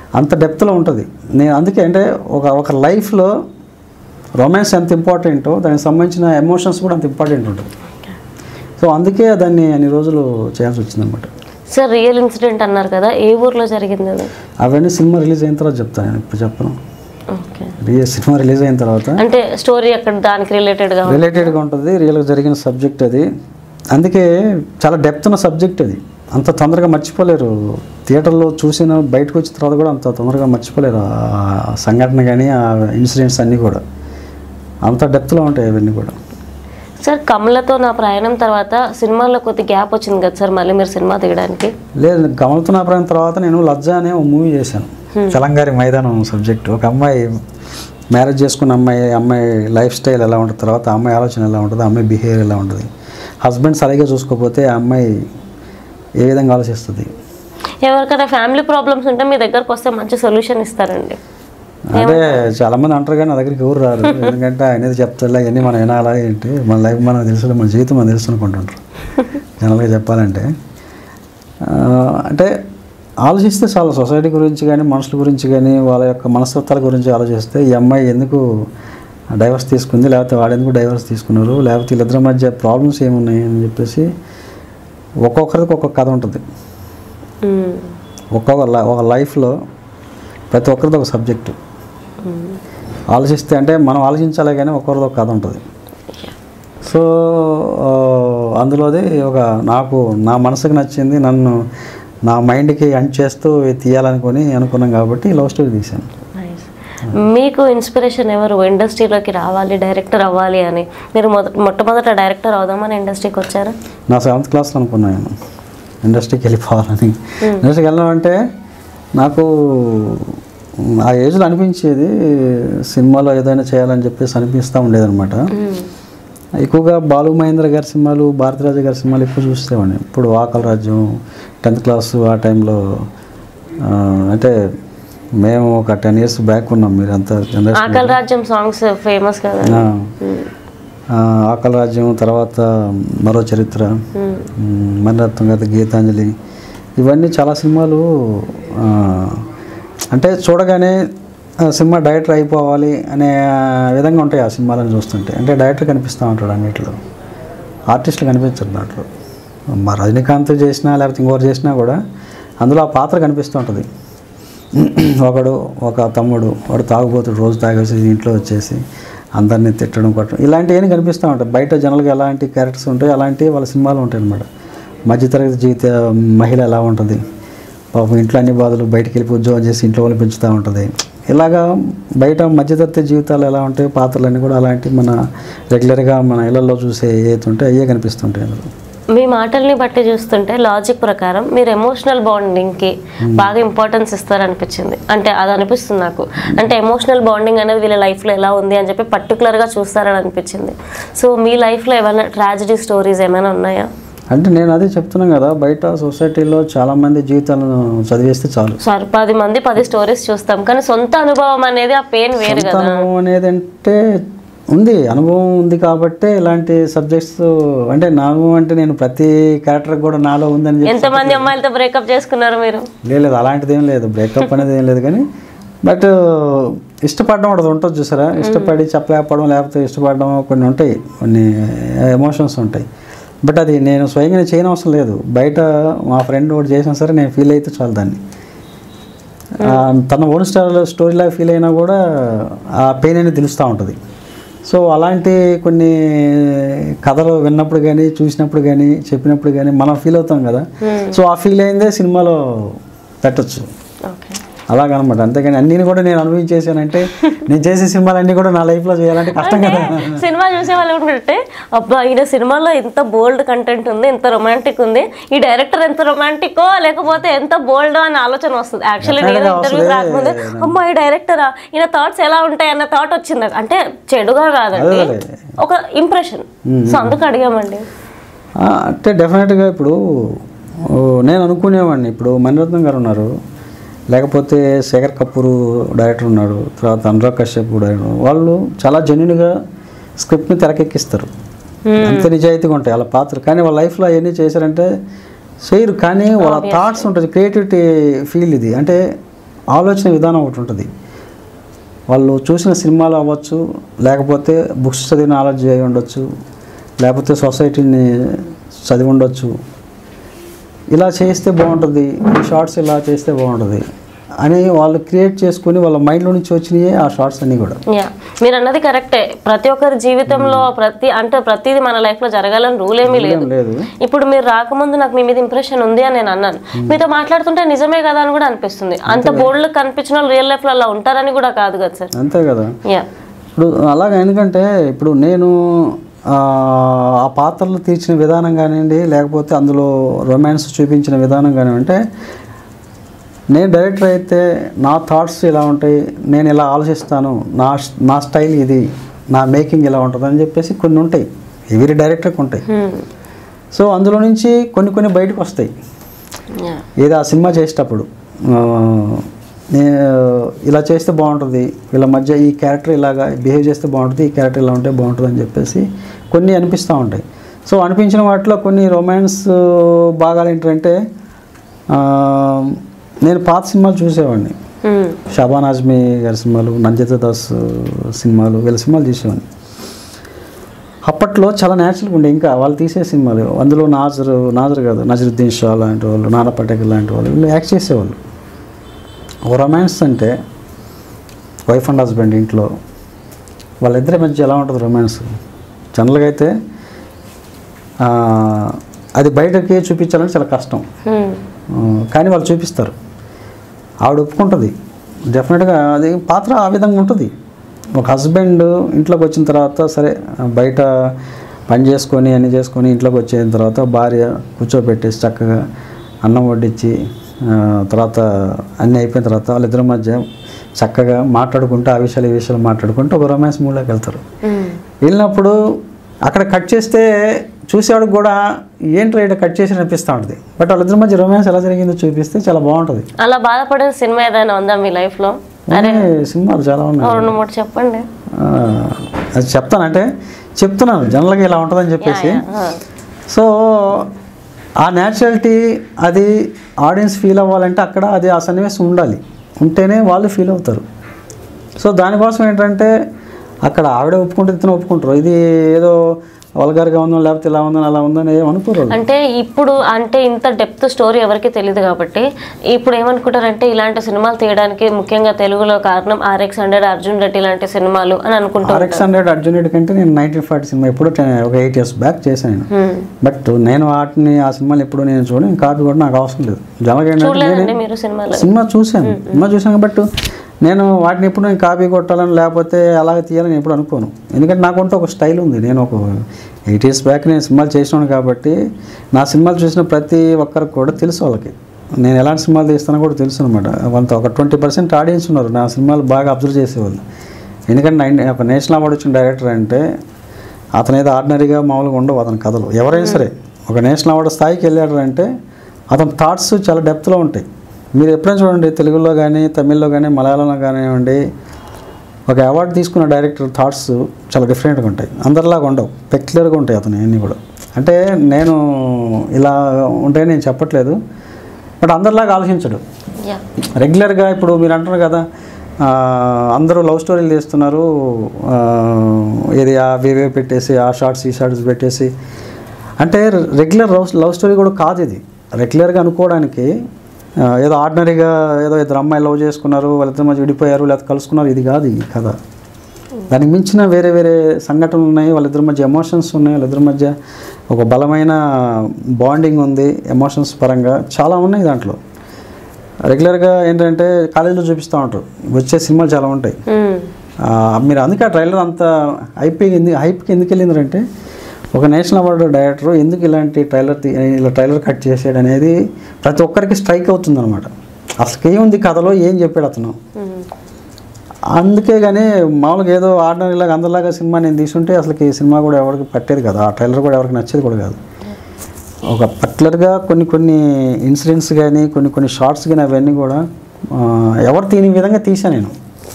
S2: అంత డెప్త్లో ఉంటుంది. నేను అందుకే అంటే ఒక లైఫ్లో రొమాన్స్ ఎంత ఇంపార్టెంటో దానికి సంబంధించిన ఎమోషన్స్ కూడా అంత ఇంపార్టెంట్ ఉంటుంది. సో అందుకే దాన్ని అన్ని రోజులు చేయాల్సి వచ్చిందనమాట.
S1: సార్ రియల్ ఇన్సిడెంట్ అన్నారు కదా, ఏ ఊర్లో జరిగింది అది?
S2: అవన్నీ సినిమా రిలీజ్ అయిన తర్వాత చెప్తాను, నేను ఇప్పుడు చెప్పను. సినిమా రిలీజ్ అయిన తర్వాత
S1: అంటే స్టోరీ అక్కడ దానికి రిలేటెడ్గా
S2: ఉంటుంది, రియల్గా జరిగిన సబ్జెక్ట్ అది. అందుకే చాలా డెప్త్ ఉన్న సబ్జెక్ట్ అది. అంత తొందరగా మర్చిపోలేరు. థియేటర్లో చూసిన బయటకు వచ్చిన తర్వాత కూడా అంత తొందరగా మర్చిపోలేరు ఆ సంఘటన కానీ ఆ ఇన్సిడెంట్స్ అన్నీ కూడా అంత డెప్త్లో ఉంటాయి అవన్నీ కూడా.
S1: సార్ కమలతో నా ప్రయాణం తర్వాత సినిమాల్లో కొద్ది గ్యాప్ వచ్చింది కదా సార్, మళ్ళీ మీరు సినిమా తీయడానికి?
S2: లేదు, కమలతో నా ప్రయాణం తర్వాత నేను లజ్జ అనే ఒక మూవీ చేశాను. చలంగారి మైదానం సబ్జెక్ట్. ఒక అమ్మాయి మ్యారేజ్ చేసుకున్న అమ్మాయి లైఫ్ స్టైల్ ఎలా ఉంటుంది, తర్వాత ఆ అమ్మాయి ఆలోచన ఎలా ఉంటుంది, ఆ అమ్మాయి బిహేవియర్ ఎలా ఉంటుంది, హస్బెండ్ సరిగ్గా చూసుకోకపోతే ఆ అమ్మాయి ఏ విధంగా ఆలోచిస్తుంది.
S1: ఎవరికైనా ఫ్యామిలీ ప్రాబ్లమ్స్ ఉంటే మీ దగ్గరకు వస్తే మంచి సొల్యూషన్ ఇస్తారండి.
S2: అంటే చాలామంది అంటారు కానీ నా దగ్గరికి ఎవరు రారు. ఎందుకంటే ఆయన చెప్తారు ఇవన్నీ మనం వినాలా ఏంటి, మన లైఫ్ మనకు తెలుసు, మన జీవితం మనం తెలుసు అనుకుంటుంటారు జనరల్గా చెప్పాలంటే. అంటే ఆలోచిస్తే చాలా సొసైటీ గురించి కానీ మనుషుల గురించి కానీ వాళ్ళ యొక్క మనస్తత్వాల గురించి ఆలోచిస్తే ఈ అమ్మాయి ఎందుకు డైవర్స్ తీసుకుంది, లేకపోతే వాడు ఎందుకు డైవర్స్ తీసుకున్నారు, లేకపోతే వీళ్ళిద్దరి మధ్య ప్రాబ్లమ్స్ ఏమున్నాయి అని చెప్పేసి ఒక్కొక్కరికి ఒక్కొక్క కథ ఉంటుంది. ఒక లైఫ్లో ప్రతి ఒక్కరిది ఒక సబ్జెక్టు. ఆలోచిస్తే అంటే మనం ఆలోచించాలి కానీ ఒక్కొక్కరిది ఒక కథ ఉంటుంది. సో అందులోది నాకు నా మనసుకు నచ్చింది, నన్ను నా మైండ్కి అంట్ చేస్తూ అనుకున్నాం కాబట్టి లవ్ స్టోరీ తీశాను.
S1: మీకు ఇన్స్పిరేషన్ ఎవరు ఇండస్ట్రీలోకి రావాలి, డైరెక్టర్ అవ్వాలి అని? మీరు మొట్టమొదట డైరెక్టర్ అవుదామని ఇండస్ట్రీకి వచ్చారా?
S2: నా 7th క్లాస్లో అనుకున్నాను ఇండస్ట్రీకి వెళ్ళిపోవాలని. ఇండస్ట్రీకి వెళ్ళామంటే నాకు ఆ ఏజ్లో అనిపించేది సినిమాలో ఏదైనా చేయాలని చెప్పేసి అనిపిస్తూ ఉండేదన్నమాట. ఎక్కువగా బాలు మహేంద్ర గారి సినిమాలు, భారతరాజు గారి సినిమాలు ఎక్కువ చూసేవాడిని. ఇప్పుడు ఆకలి రాజ్యం, 10th క్లాసు ఆ టైంలో, అంటే మేము ఒక 10 years బ్యాక్ ఉన్నాం. మీరు అంతా
S1: ఆకలి రాజ్యం సాంగ్స్ ఫేమస్ కదా.
S2: ఆకలి రాజ్యం తర్వాత మరో చరిత్ర, మణిరత్నం గారి గీతాంజలి, ఇవన్నీ చాలా సినిమాలు అంటే చూడగానే సినిమా డైరెక్టర్ అయిపోవాలి అనే విధంగా ఉంటాయి ఆ సినిమాలను చూస్తుంటే. అంటే డైరెక్టర్ కనిపిస్తూ ఉంటాడు అన్నింటిలో, ఆర్టిస్టులు కనిపించరు దాంట్లో. మా రజనీకాంత్ చేసినా లేకపోతే ఇంకోరు చేసినా కూడా అందులో ఆ పాత్ర కనిపిస్తూ ఉంటుంది. ఒక తమ్ముడు, వాడు తాగుబోతుడు, రోజు తాగేసి ఇంట్లో వచ్చేసి అందరినీ తిట్టడం, కొట్టడం, ఇలాంటివన్నీ కనిపిస్తూ ఉంటాయి. బయట జనరల్గా ఎలాంటి క్యారెక్టర్స్ ఉంటాయి అలాంటివి వాళ్ళ సినిమాలు ఉంటాయి అన్నమాట. మధ్యతరగతి జీవిత మహిళ ఎలా ఉంటుంది, పాపం ఇంట్లో అన్ని బాధలు, బయటికి వెళ్ళి ఉద్యోగం చేసి ఇంట్లో వాళ్ళు పెంచుతూ ఉంటుంది. ఇలాగా బయట మధ్యతరగతి జీవితాలు ఎలా ఉంటాయి, పాత్రలన్నీ కూడా అలాంటి మన రెగ్యులర్గా మన ఇళ్లలో చూసే ఏదైతే ఉంటే అయ్యే కనిపిస్తుంటాయి అందులో.
S1: మీ మాటల్ని బట్టి చూస్తుంటే లాజిక్ ప్రకారం మీరు ఎమోషనల్ బాండింగ్కి బాగా ఇంపార్టెన్స్ ఇస్తారనిపించింది. అంటే అది అనిపిస్తుంది నాకు. అంటే ఎమోషనల్ బాండింగ్ అనేది వీళ్ళ లైఫ్లో ఎలా ఉంది అని చెప్పి పర్టికులర్గా చూస్తారని అనిపించింది. సో మీ లైఫ్లో ఏమైనా ట్రాజడీ స్టోరీస్ ఏమైనా ఉన్నాయా?
S2: అంటే నేను అదే చెప్తున్నాను కదా, బయట సొసైటీలో చాలామంది జీవితాలను చదివేస్తే చాలు,
S1: 10 మంది 10 స్టోరీస్ చూస్తాం, కానీ సొంత అనుభవం అనేది ఆ పెయిన్ వేరు కదా.
S2: అనుభవం అనేది అంటే అనుభవం ఉంది కాబట్టి ఇలాంటి సబ్జెక్ట్స్, అంటే నా అనుభవం అంటే నేను ప్రతి క్యారెక్టర్ కూడా నాలో ఉందని.
S1: ఎంతమంది అమ్మాయిలతో బ్రేకప్ చేసుకున్నారు మీరు?
S2: లేదు, అలాంటిది ఏం లేదు, బ్రేకప్ అనేది ఏం లేదు. కానీ బట్ ఇష్టపడడం ఒకటి ఉంటుంది చూసారా, ఇష్టపడి చెప్పలేకపోవడం, లేకపోతే ఇష్టపడడం కొన్ని ఉంటాయి, కొన్ని ఎమోషన్స్ ఉంటాయి. బట్ అది నేను స్వయంగా చేయని అవసరం లేదు. బయట మా ఫ్రెండ్ ఒకటి చేసినా సరే నేను ఫీల్ అయితే చాలు దాన్ని. తన ఓన్ స్టోరీలాగా ఫీల్ అయినా కూడా ఆ పెయిన్ అనేది తెలుస్తూ ఉంటుంది. సో అలాంటి కొన్ని కథలు విన్నప్పుడు కానీ, చూసినప్పుడు కానీ, చెప్పినప్పుడు కానీ మనం ఫీల్ అవుతాం కదా. సో ఆ ఫీల్ అయిందే సినిమాలో పెట్టచ్చు, అలాగనమాట. అంతేగాని అన్నీ కూడా నేను అనుభవించేసానంటే నేను చేసే సినిమాలు అన్నీ కూడా నా లైఫ్లో చేయాలంటే కష్టం కదా.
S1: సినిమా చూసే వాళ్ళు ఏమంటే, అబ్బా ఈయన సినిమాలో ఎంత బోల్డ్ కంటెంట్ ఉంది, ఎంత రొమాంటిక్ ఉంది, ఈ డైరెక్టర్ ఎంత రొమాంటికో లేకపోతే ఎంత బోల్డో అని ఆలోచన వస్తుంది. యాక్చువల్లీ నేను ఇంటర్వ్యూ రాకముందే అమ్మా ఈ డైరెక్టరా, ఈయన థాట్స్ ఎలా ఉంటాయి అన్న థాట్ వచ్చింది. అంటే చెడుగా రాదండి, ఒక ఇంప్రెషన్. సో అందుకు అడిగామండి.
S2: అంటే డెఫినెట్గా ఇప్పుడు నేను అనుకునేవాడిని, ఇప్పుడు మణిరత్నం గారు ఉన్నారు, లేకపోతే శేఖర్ కపూర్ డైరెక్టర్ ఉన్నాడు, తర్వాత అనురాగ్ కశ్యప్ డైరెక్టర్, వాళ్ళు చాలా జెన్యున్గా స్క్రిప్ట్ని తెరకెక్కిస్తారు, అంత నిజాయితీగా ఉంటాయి వాళ్ళ పాత్ర. కానీ వాళ్ళ లైఫ్లో అవన్నీ చేశారంటే చేయరు, కానీ వాళ్ళ థాట్స్ ఉంటుంది, క్రియేటివిటీ ఫీల్ ఇది. అంటే ఆలోచన విధానం ఒకటి ఉంటుంది. వాళ్ళు చూసిన సినిమాలు అవ్వచ్చు, లేకపోతే బుక్స్ చదివిన నాలెడ్జ్ అయి ఉండొచ్చు, లేకపోతే సొసైటీని చదివి ఉండొచ్చు. ఇలా చేస్తే బాగుంటుంది, ఈ షార్ట్స్ ఇలా చేస్తే బాగుంటుంది అని వాళ్ళు క్రియేట్ చేసుకుని వాళ్ళ మైండ్లో నుంచి వచ్చినాయి ఆ షార్ట్స్ అన్నీ కూడా.
S1: మీరు అన్నది కరెక్టే. ప్రతి ఒక్కరి జీవితంలో ప్రతిదీ మన లైఫ్లో జరగాలని రూల్ ఏమీ లేదు. ఇప్పుడు మీరు రాకముందు నాకు మీ మీద ఇంప్రెషన్ ఉంది అని నేను అన్నాను. మీతో మాట్లాడుతుంటే నిజమే కదా అని కూడా అనిపిస్తుంది. అంత బోల్డ్ కనిపించిన వాళ్ళు రియల్ లైఫ్లో అలా ఉంటారని కూడా కాదు కదా సార్.
S2: అంతే కదా. ఇప్పుడు అలాగే, ఎందుకంటే ఇప్పుడు నేను ఆ పాత్రలు తీర్చిన విధానం కానివ్వండి, లేకపోతే అందులో రొమాన్స్ చూపించిన విధానం కానివ్వండి, నేను డైరెక్టర్ అయితే నా థాట్స్ ఇలా ఉంటాయి, నేను ఇలా ఆలోచిస్తాను, నా స్టైల్ ఇది, నా మేకింగ్ ఇలా ఉంటుంది అని చెప్పేసి కొన్ని ఉంటాయి, ఎవరి డైరెక్టర్కి ఉంటాయి. సో అందులో నుంచి కొన్ని బయటకు వస్తాయి. ఏదో ఆ సినిమా చేసేటప్పుడు ఇలా చేస్తే బాగుంటుంది, వీళ్ళ మధ్య ఈ క్యారెక్టర్ ఇలాగా బిహేవ్ చేస్తే బాగుంటుంది, ఈ క్యారెక్టర్ ఇలా ఉంటే బాగుంటుంది అని చెప్పేసి కొన్ని అనిపిస్తూ ఉంటాయి. సో అనిపించిన వాటిలో కొన్ని రొమాన్స్ భాగాలు ఏంటంటే, నేను పాత సినిమాలు చూసేవాడిని. షాబాన్ ఆజ్మీ గారి సినిమాలు, నందిత దాస్ సినిమాలు, వీళ్ళ సినిమాలు చూసేవాడిని. అప్పట్లో చాలా న్యాచురల్గా ఉండే. ఇంకా వాళ్ళు తీసే సినిమాలు, అందులో నాజర్ కాదు, నజరుద్దీన్ షా లాంటి వాళ్ళు, నానా పటేకర్ లాంటి వాళ్ళు, వీళ్ళు యాక్ట్ చేసేవాళ్ళు. రొమాన్స్ అంటే వైఫ్ అండ్ హస్బెండ్ ఇంట్లో వాళ్ళిద్దరి మధ్య ఎలా ఉంటుంది రొమాన్స్, జనరల్గా అయితే అది బయటకి చూపించాలంటే చాలా కష్టం. కానీ వాళ్ళు చూపిస్తారు. ఆవిడ ఒప్పుకుంటుంది డెఫినెట్గా, అది పాత్ర ఆ విధంగా ఉంటుంది. ఒక హస్బెండ్ ఇంట్లోకి వచ్చిన తర్వాత, సరే బయట పని చేసుకొని అన్నీ చేసుకొని ఇంట్లోకి వచ్చిన తర్వాత భార్య కూర్చోబెట్టేసి చక్కగా అన్నం వడ్డించి, తర్వాత అన్నీ అయిపోయిన తర్వాత వాళ్ళిద్దరి మధ్య చక్కగా మాట్లాడుకుంటూ ఆ విషయాలు ఈ విషయాలు మాట్లాడుకుంటూ ఒక రొమాన్స్ మూడ్లోకి వెళ్తారు. వెళ్ళినప్పుడు అక్కడ కట్ చేస్తే చూసేవాడికి కూడా ఏంటి రైట్ కట్ చేసి అనిపిస్తూ ఉంటుంది. బట్ వాళ్ళిద్దరి మధ్య రొమాన్స్ ఎలా జరిగిందో చూపిస్తే చాలా బాగుంటుంది.
S1: అలా బాధపడిన సినిమా ఏదైనా ఉందా మీ లైఫ్లో?
S2: సినిమాలు చాలా ఉన్నాయి,
S1: 2-3 చెప్పండి.
S2: అది చెప్తున్నాను జనరల్గా ఇలా ఉంటుందని చెప్పేసి. సో ఆ న్యాచురాలిటీ అది ఆడియన్స్ ఫీల్ అవ్వాలంటే అక్కడ అది ఆ సన్నివేశం ఉండాలి, ఉంటేనే వాళ్ళు ఫీల్ అవుతారు. సో దానికోసం ఏంటంటే అక్కడ ఆవిడ ఒప్పుకుంటే ఇతను ఒప్పుకుంటారు. ఇది ఏదో వల్గర్గా ఉందో లేకపోతే ఇలా ఉందని అలా ఉందని ఏమనుకోరు.
S1: అంటే ఇప్పుడు ఇంత డెప్త్ స్టోరీ ఎవరికి తెలియదు కాబట్టి ఇప్పుడు ఏమనుకుంటారంటే ఇలాంటి సినిమాలు తీయడానికి ముఖ్యంగా తెలుగులో కారణం RX100, అర్జున్ రెడ్డి లాంటి సినిమాలు అని అనుకుంటారు.
S2: RX100, అర్జున్ రెడ్డి కంటే నేను 1940 సినిమా ఎప్పుడు ఒక 8 years బ్యాక్ చేశాను. బట్ నేను వాటిని ఆ సినిమాలు ఎప్పుడు నేను చూడండి, కాపీ కూడా నాకు అవసరం లేదు. జనరల్గా సినిమా చూశాను బట్ నేను వాటిని ఎప్పుడు నేను కాపీ కొట్టాలని లేకపోతే అలాగే తీయాలని ఎప్పుడు అనుకోను. ఎందుకంటే నాకుంటే ఒక స్టైల్ ఉంది. నేను ఒక 8 years బ్యాక్ నేను సినిమాలు చేసినాను కాబట్టి నా సినిమాలు చూసిన ప్రతి ఒక్కరికి కూడా తెలుసు, వాళ్ళకి నేను ఎలాంటి సినిమాలు తీస్తానో కూడా తెలుసు అనమాట. వాళ్ళతో ఒక 20% ఆడియన్స్ ఉన్నారు నా సినిమాలు బాగా అబ్జర్వ్ చేసేవాళ్ళు. ఎందుకంటే ఒక నేషనల్ అవార్డు వచ్చిన డైరెక్టర్ అంటే అతను ఏదో ఆర్డినరీగా మామూలుగా ఉండవు అతని కథలు. ఎవరైనా సరే ఒక నేషనల్ అవార్డు స్థాయికి వెళ్ళాడు అంటే అతని థాట్స్ చాలా డెప్త్లో ఉంటాయి. మీరు ఎప్పుడైనా చూడండి, తెలుగులో కానీ తమిళ్లో కానీ మలయాళంలో కానివ్వండి, ఒక అవార్డు తీసుకున్న డైరెక్టర్ థాట్స్ చాలా డిఫరెంట్గా ఉంటాయి, అందరిలాగా ఉండవు, పెక్యులర్గా ఉంటాయి అతను అన్నీ కూడా. అంటే నేను ఇలా ఉంటాయని నేను చెప్పట్లేదు, బట్ అందరిలాగా ఆలోచించడు. రెగ్యులర్గా ఇప్పుడు మీరు అంటున్నారు కదా, అందరూ లవ్ స్టోరీలు తీస్తున్నారు, ఏది అవేవే పెట్టేసి ఆ షార్ట్స్ ఈ షార్ట్స్ పెట్టేసి, అంటే రెగ్యులర్ లవ్ స్టోరీ కూడా కాదు ఇది. రెగ్యులర్గా అనుకోవడానికి ఏదో ఆర్డినరీగా ఏదో ఇద్దరు అమ్మాయి లవ్ చేసుకున్నారు, వాళ్ళిద్దరి మధ్య విడిపోయారు లేకపోతే కలుసుకున్నారు, ఇది కాదు ఈ కథ. దానికి మించిన వేరే వేరే సంఘటనలు ఉన్నాయి, వాళ్ళిద్దరి మధ్య ఎమోషన్స్ ఉన్నాయి, వాళ్ళిద్దరి మధ్య ఒక బలమైన బాండింగ్ ఉంది, ఎమోషన్స్ పరంగా చాలా ఉన్నాయి దాంట్లో. రెగ్యులర్గా ఏంటంటే కాలేజీలో చూపిస్తూ ఉంటారు, వచ్చే సినిమాలు చాలా ఉంటాయి. మీరు అందుకే ఆ ట్రైలర్ అంత హైప్కి ఎందుకు వెళ్ళిందంటే ఒక నేషనల్ అవార్డు డైరెక్టర్ ఎందుకు ఇలాంటి ట్రైలర్ కట్ చేసాడు అనేది ప్రతి ఒక్కరికి స్ట్రైక్ అవుతుంది అనమాట. అసలు ఏముంది కథలో, ఏం చెప్పాడు అతను. అందుకే కానీ మామూలుగా ఏదో ఆర్డినరీలాగా అందరిలాగా సినిమా నేను తీసుంటే అసలు ఈ సినిమా కూడా ఎవరికి పట్టేది కదా, ఆ ట్రైలర్ కూడా ఎవరికి నచ్చేది కూడా కాదు. ఒక పర్టికులర్గా కొన్ని ఇన్సిడెంట్స్ కానీ కొన్ని షార్ట్స్ కానీ అవన్నీ కూడా ఎవరు తీని విధంగా తీసాను నేను.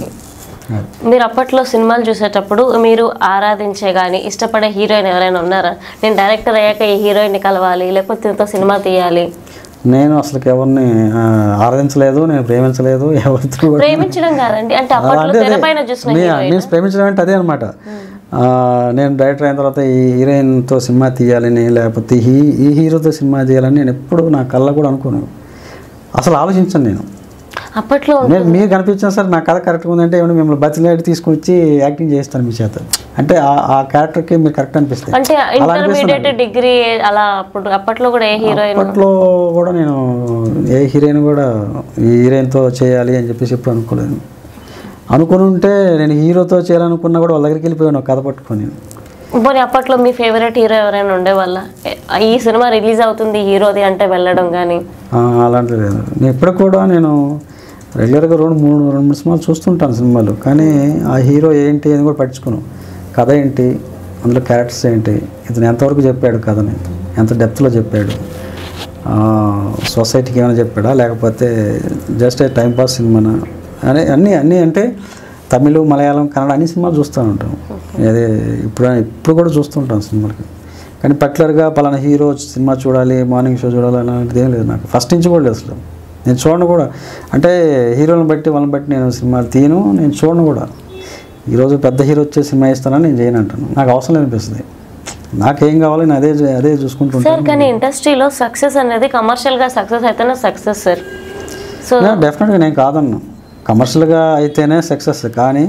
S1: మీరు అప్పట్లో సినిమాలు చూసేటప్పుడు మీరు ఆరాధించే కానీ ఇష్టపడే హీరోయిన్ ఎవరైనా ఉన్నారా? నేను డైరెక్టర్ అయ్యాక ఈ హీరోయిన్ని కలవాలి లేకపోతే ఇంత సినిమా తీయాలి?
S2: నేను అసలు ఎవరిని ఆరాధించలేదు, నేను ప్రేమించలేదు, ఎవరితో
S1: ప్రేమించడం కాదండి, అంటే అప్పట్లో తెరపైన చూసిన
S2: నేను ప్రేమించడం అంటే అదే అనమాట. నేను డైరెక్టర్ అయిన తర్వాత ఈ హీరోయిన్తో సినిమా తీయాలని, లేకపోతే ఈ హీరోతో సినిమా తీయాలని నేను ఎప్పుడు నా కళ్ళ కూడా అనుకోను, అసలు ఆలోచించాను నేను.
S1: అప్పట్లో
S2: నేను మీరు కనిపించిన సార్ నా కథ కరెక్ట్గా ఉందంటే ఏమన్నా మిమ్మల్ని బతిలాడి తీసుకుని వచ్చి యాక్టింగ్ చేస్తాను మీ చేత, అంటే ఆ క్యారెక్టర్కి మీరు కరెక్ట్ అనిపిస్తుంది.
S1: అంటే ఇంటర్మీడియట్ డిగ్రీ అలా అప్పట్లో కూడా ఏ హీరోయిన్,
S2: అప్పట్లో కూడా నేను ఏ హీరోయిన్ కూడా ఈ హీరోయిన్తో చేయాలి అని చెప్పేసి ఎప్పుడు అనుకోలేదు. అనుకుని ఉంటే నేను హీరోతో చేయాలనుకున్నా కూడా వాళ్ళ దగ్గరికి వెళ్ళిపోయాను కథ పట్టుకొని.
S1: పోనీ అప్పట్లో మీ ఫేవరెట్ హీరో ఎవరైనా ఉండేవాళ్ళ? ఈ సినిమా రిలీజ్ అవుతుంది హీరోది అంటే వెళ్ళడం కానీ
S2: అలాంటిది లేదు. నేను ఎప్పుడు కూడా నేను రెగ్యులర్గా రెండు మూడు సినిమాలు చూస్తుంటాను సినిమాలు, కానీ ఆ హీరో ఏంటి అని కూడా పట్టించుకోను. కథ ఏంటి, అందులో క్యారెక్టర్స్ ఏంటి, ఇతను ఎంతవరకు చెప్పాడు కథని, ఎంత డెప్త్లో చెప్పాడు, సొసైటీకి ఏమైనా చెప్పాడా లేకపోతే జస్ట్ టైంపాస్ సినిమానా అని అన్నీ అంటే తమిళ, మలయాళం, కన్నడ అన్ని సినిమాలు చూస్తూ ఉంటాం. అదే ఇప్పుడు కూడా చూస్తుంటాం సినిమాలకి. కానీ పర్టికులర్గా పలానా హీరో సినిమా చూడాలి, మార్నింగ్ షో చూడాలి అలాంటిది ఏం లేదు నాకు, ఫస్ట్ నుంచి కూడా లేదు అసలు. నేను చూడను కూడా, అంటే హీరోలను బట్టి వాళ్ళని బట్టి నేను సినిమాలు తీయను, నేను చూడను కూడా. ఈరోజు పెద్ద హీరో వచ్చే సినిమా ఇస్తానని నేను చేయను అంటాను, నాకు అవసరం అనిపిస్తుంది. నాకేం కావాలి నేను అదే చూసుకుంటుంటాను
S1: సార్. కానీ ఇండస్ట్రీలో సక్సెస్ అనేది కమర్షియల్గా సక్సెస్ అయితేనే సక్సెస్ సార్. సో
S2: డెఫినెట్గా నేను కాదన్నా, కమర్షియల్గా అయితేనే సక్సెస్. కానీ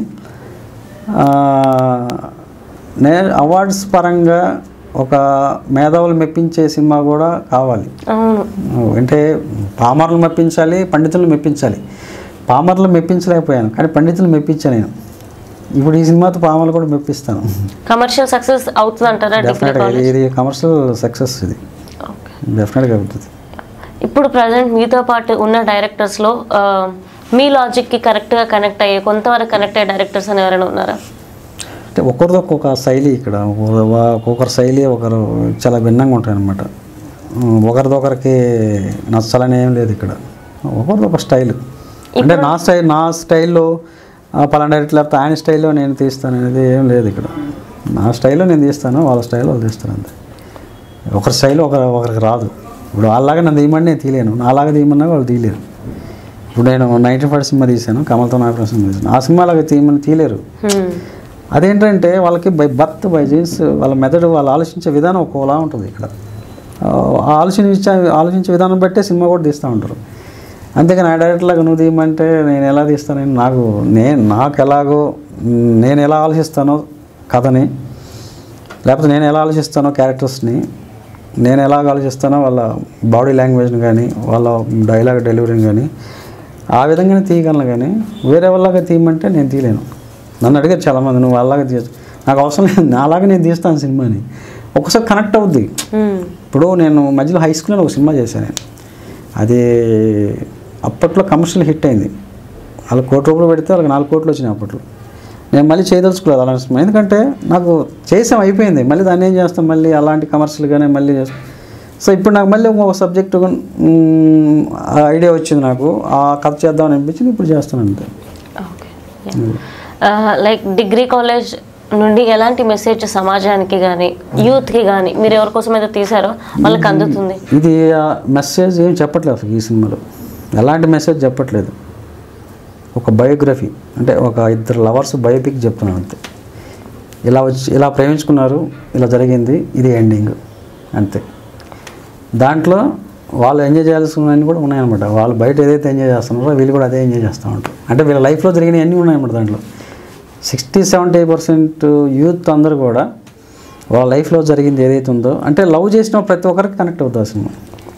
S2: నేను అవార్డ్స్ పరంగా ఒక మేధావులు మెప్పించే సినిమా కూడా కావాలి. అంటే పామర్లు మెప్పించాలి, పండితులు మెప్పించాలి. పామర్లు మెప్పించలేకపోయాను, కానీ పండితులు మెప్పించాను నేను. ఇప్పుడు ఈ సినిమాతో పామర్లు కూడా మెప్పిస్తాను.
S1: కమర్షియల్ సక్సెస్ అవుతుంది అంటారా?
S2: డెఫినెట్గా ఇది కమర్షియల్ సక్సెస్, ఇది డెఫినెట్గా అవుతుంది.
S1: ఇప్పుడు ప్రజెంట్ మీతో పాటు ఉన్న డైరెక్టర్స్లో మీ లాజిక్కి కరెక్ట్గా కనెక్ట్ అయ్యే, కొంతవరకు కనెక్ట్ అయ్యే డైరెక్టర్స్ అని ఎవరైనా ఉన్నారా?
S2: అంటే ఒకరితో ఒక్కొక్క శైలి, ఇక్కడ ఒక్కొక్కరి శైలి ఒకరు చాలా భిన్నంగా ఉంటాయి అన్నమాట. ఒకరిదొకరికి నచ్చాలని ఏం లేదు ఇక్కడ, ఒకరిది ఒక స్టైల్. అంటే నా స్టైల్లో పలానా డైరెక్టర్ లేకపోతే ఆయన స్టైల్లో నేను తీస్తాను అనేది ఏం లేదు ఇక్కడ. నా స్టైల్లో నేను తీస్తాను, వాళ్ళ స్టైల్లో వాళ్ళు తీస్తాను అంతే. ఒకరి స్టైల్ ఒకరికి రాదు. ఇప్పుడు వాళ్ళలాగా నన్ను తీయమని నేను తీయలేను, నాలాగా తీయమన్నా వాళ్ళు తీయలేరు. ఇప్పుడు నేను 95 సినిమా తీశాను, కమల్తో నాయకుడు సినిమా తీశాను, ఆ సినిమాలాగా తీయలేరు. అదేంటంటే వాళ్ళకి బై బర్త్ బై జీన్స్ వాళ్ళ మెథడ్, వాళ్ళు ఆలోచించే విధానం ఒక్కోలా ఉంటుంది. ఇక్కడ ఆలోచించే విధానం బట్టే సినిమా కూడా తీస్తూ ఉంటారు. అంతేగాని ఆ డైరెక్టర్లాగా నువ్వు తీయమంటే నేను ఎలా తీస్తాను, నాకు ఎలాగో నేను ఎలా ఆలోచిస్తానో కథని, లేకపోతే నేను ఎలా ఆలోచిస్తానో క్యారెక్టర్స్ని, నేను ఎలాగ ఆలోచిస్తానో వాళ్ళ బాడీ లాంగ్వేజ్ని కానీ, వాళ్ళ డైలాగ్ డెలివరీని కానీ ఆ విధంగానే తీయగలను. కానీ వేరే వాళ్ళలాగా తీయమంటే నేను తీయలేను. నన్ను అడిగారు చాలామంది, నువ్వు వాళ్ళలాగా నాకు అవసరం లేదు, నాలాగా నేను తీస్తాను సినిమాని. ఒకసారి కనెక్ట్ అవుద్ది. ఇప్పుడు నేను మధ్యలో హై స్కూల్లో ఒక సినిమా చేశాను నేను, అది అప్పట్లో కమర్షియల్ హిట్ అయింది. వాళ్ళకి ₹1 పెడితే వాళ్ళకి 4 కోట్లు వచ్చినాయి అప్పట్లో. నేను మళ్ళీ చేయదలుచుకోలేదు అలాంటి సినిమా, ఎందుకంటే నాకు చేసాం అయిపోయింది, మళ్ళీ దాన్ని ఏం చేస్తాం, మళ్ళీ అలాంటి కమర్షియల్గానే మళ్ళీ చేస్తాం. సో ఇప్పుడు నాకు మళ్ళీ ఒక సబ్జెక్టు ఐడియా వచ్చింది, నాకు ఆ కథ చేద్దామని అనిపించింది, ఇప్పుడు చేస్తాను అంతే.
S1: లైక్ డిగ్రీ కాలేజ్ నుండి ఎలాంటి మెసేజ్ సమాజానికి కానీ యూత్కి కానీ మీరు ఎవరి కోసం అయితే తీసారో వాళ్ళకి అందుతుంది? ఇది
S2: మెసేజ్ ఏం చెప్పట్లేదు అసలు, ఈ సినిమాలో ఎలాంటి మెసేజ్ చెప్పట్లేదు. ఒక బయోగ్రఫీ, అంటే ఒక ఇద్దరు లవర్స్ బయోపిక్ చెప్తున్నాను అంతే. ఇలా ప్రేమించుకున్నారు, ఇలా జరిగింది, ఇది ఎండింగ్ అంతే. దాంట్లో వాళ్ళు ఎంజాయ్ చేయాల్సినవన్నీ కూడా ఉన్నాయన్నమాట. వాళ్ళు బయట ఏదైతే ఎంజాయ్ చేస్తున్నారో వీళ్ళు కూడా అదే ఎంజాయ్ చేస్తూ ఉంటారు. అంటే వీళ్ళ లైఫ్లో జరిగినవి అన్నీ ఉన్నాయన్నమాట దాంట్లో. 60-70% యూత్ అందరూ కూడా వాళ్ళ లైఫ్లో జరిగింది ఏదైతే ఉందో, అంటే లవ్ చేసిన ప్రతి ఒక్కరికి కనెక్ట్ అవుతుంది ఆ సినిమా.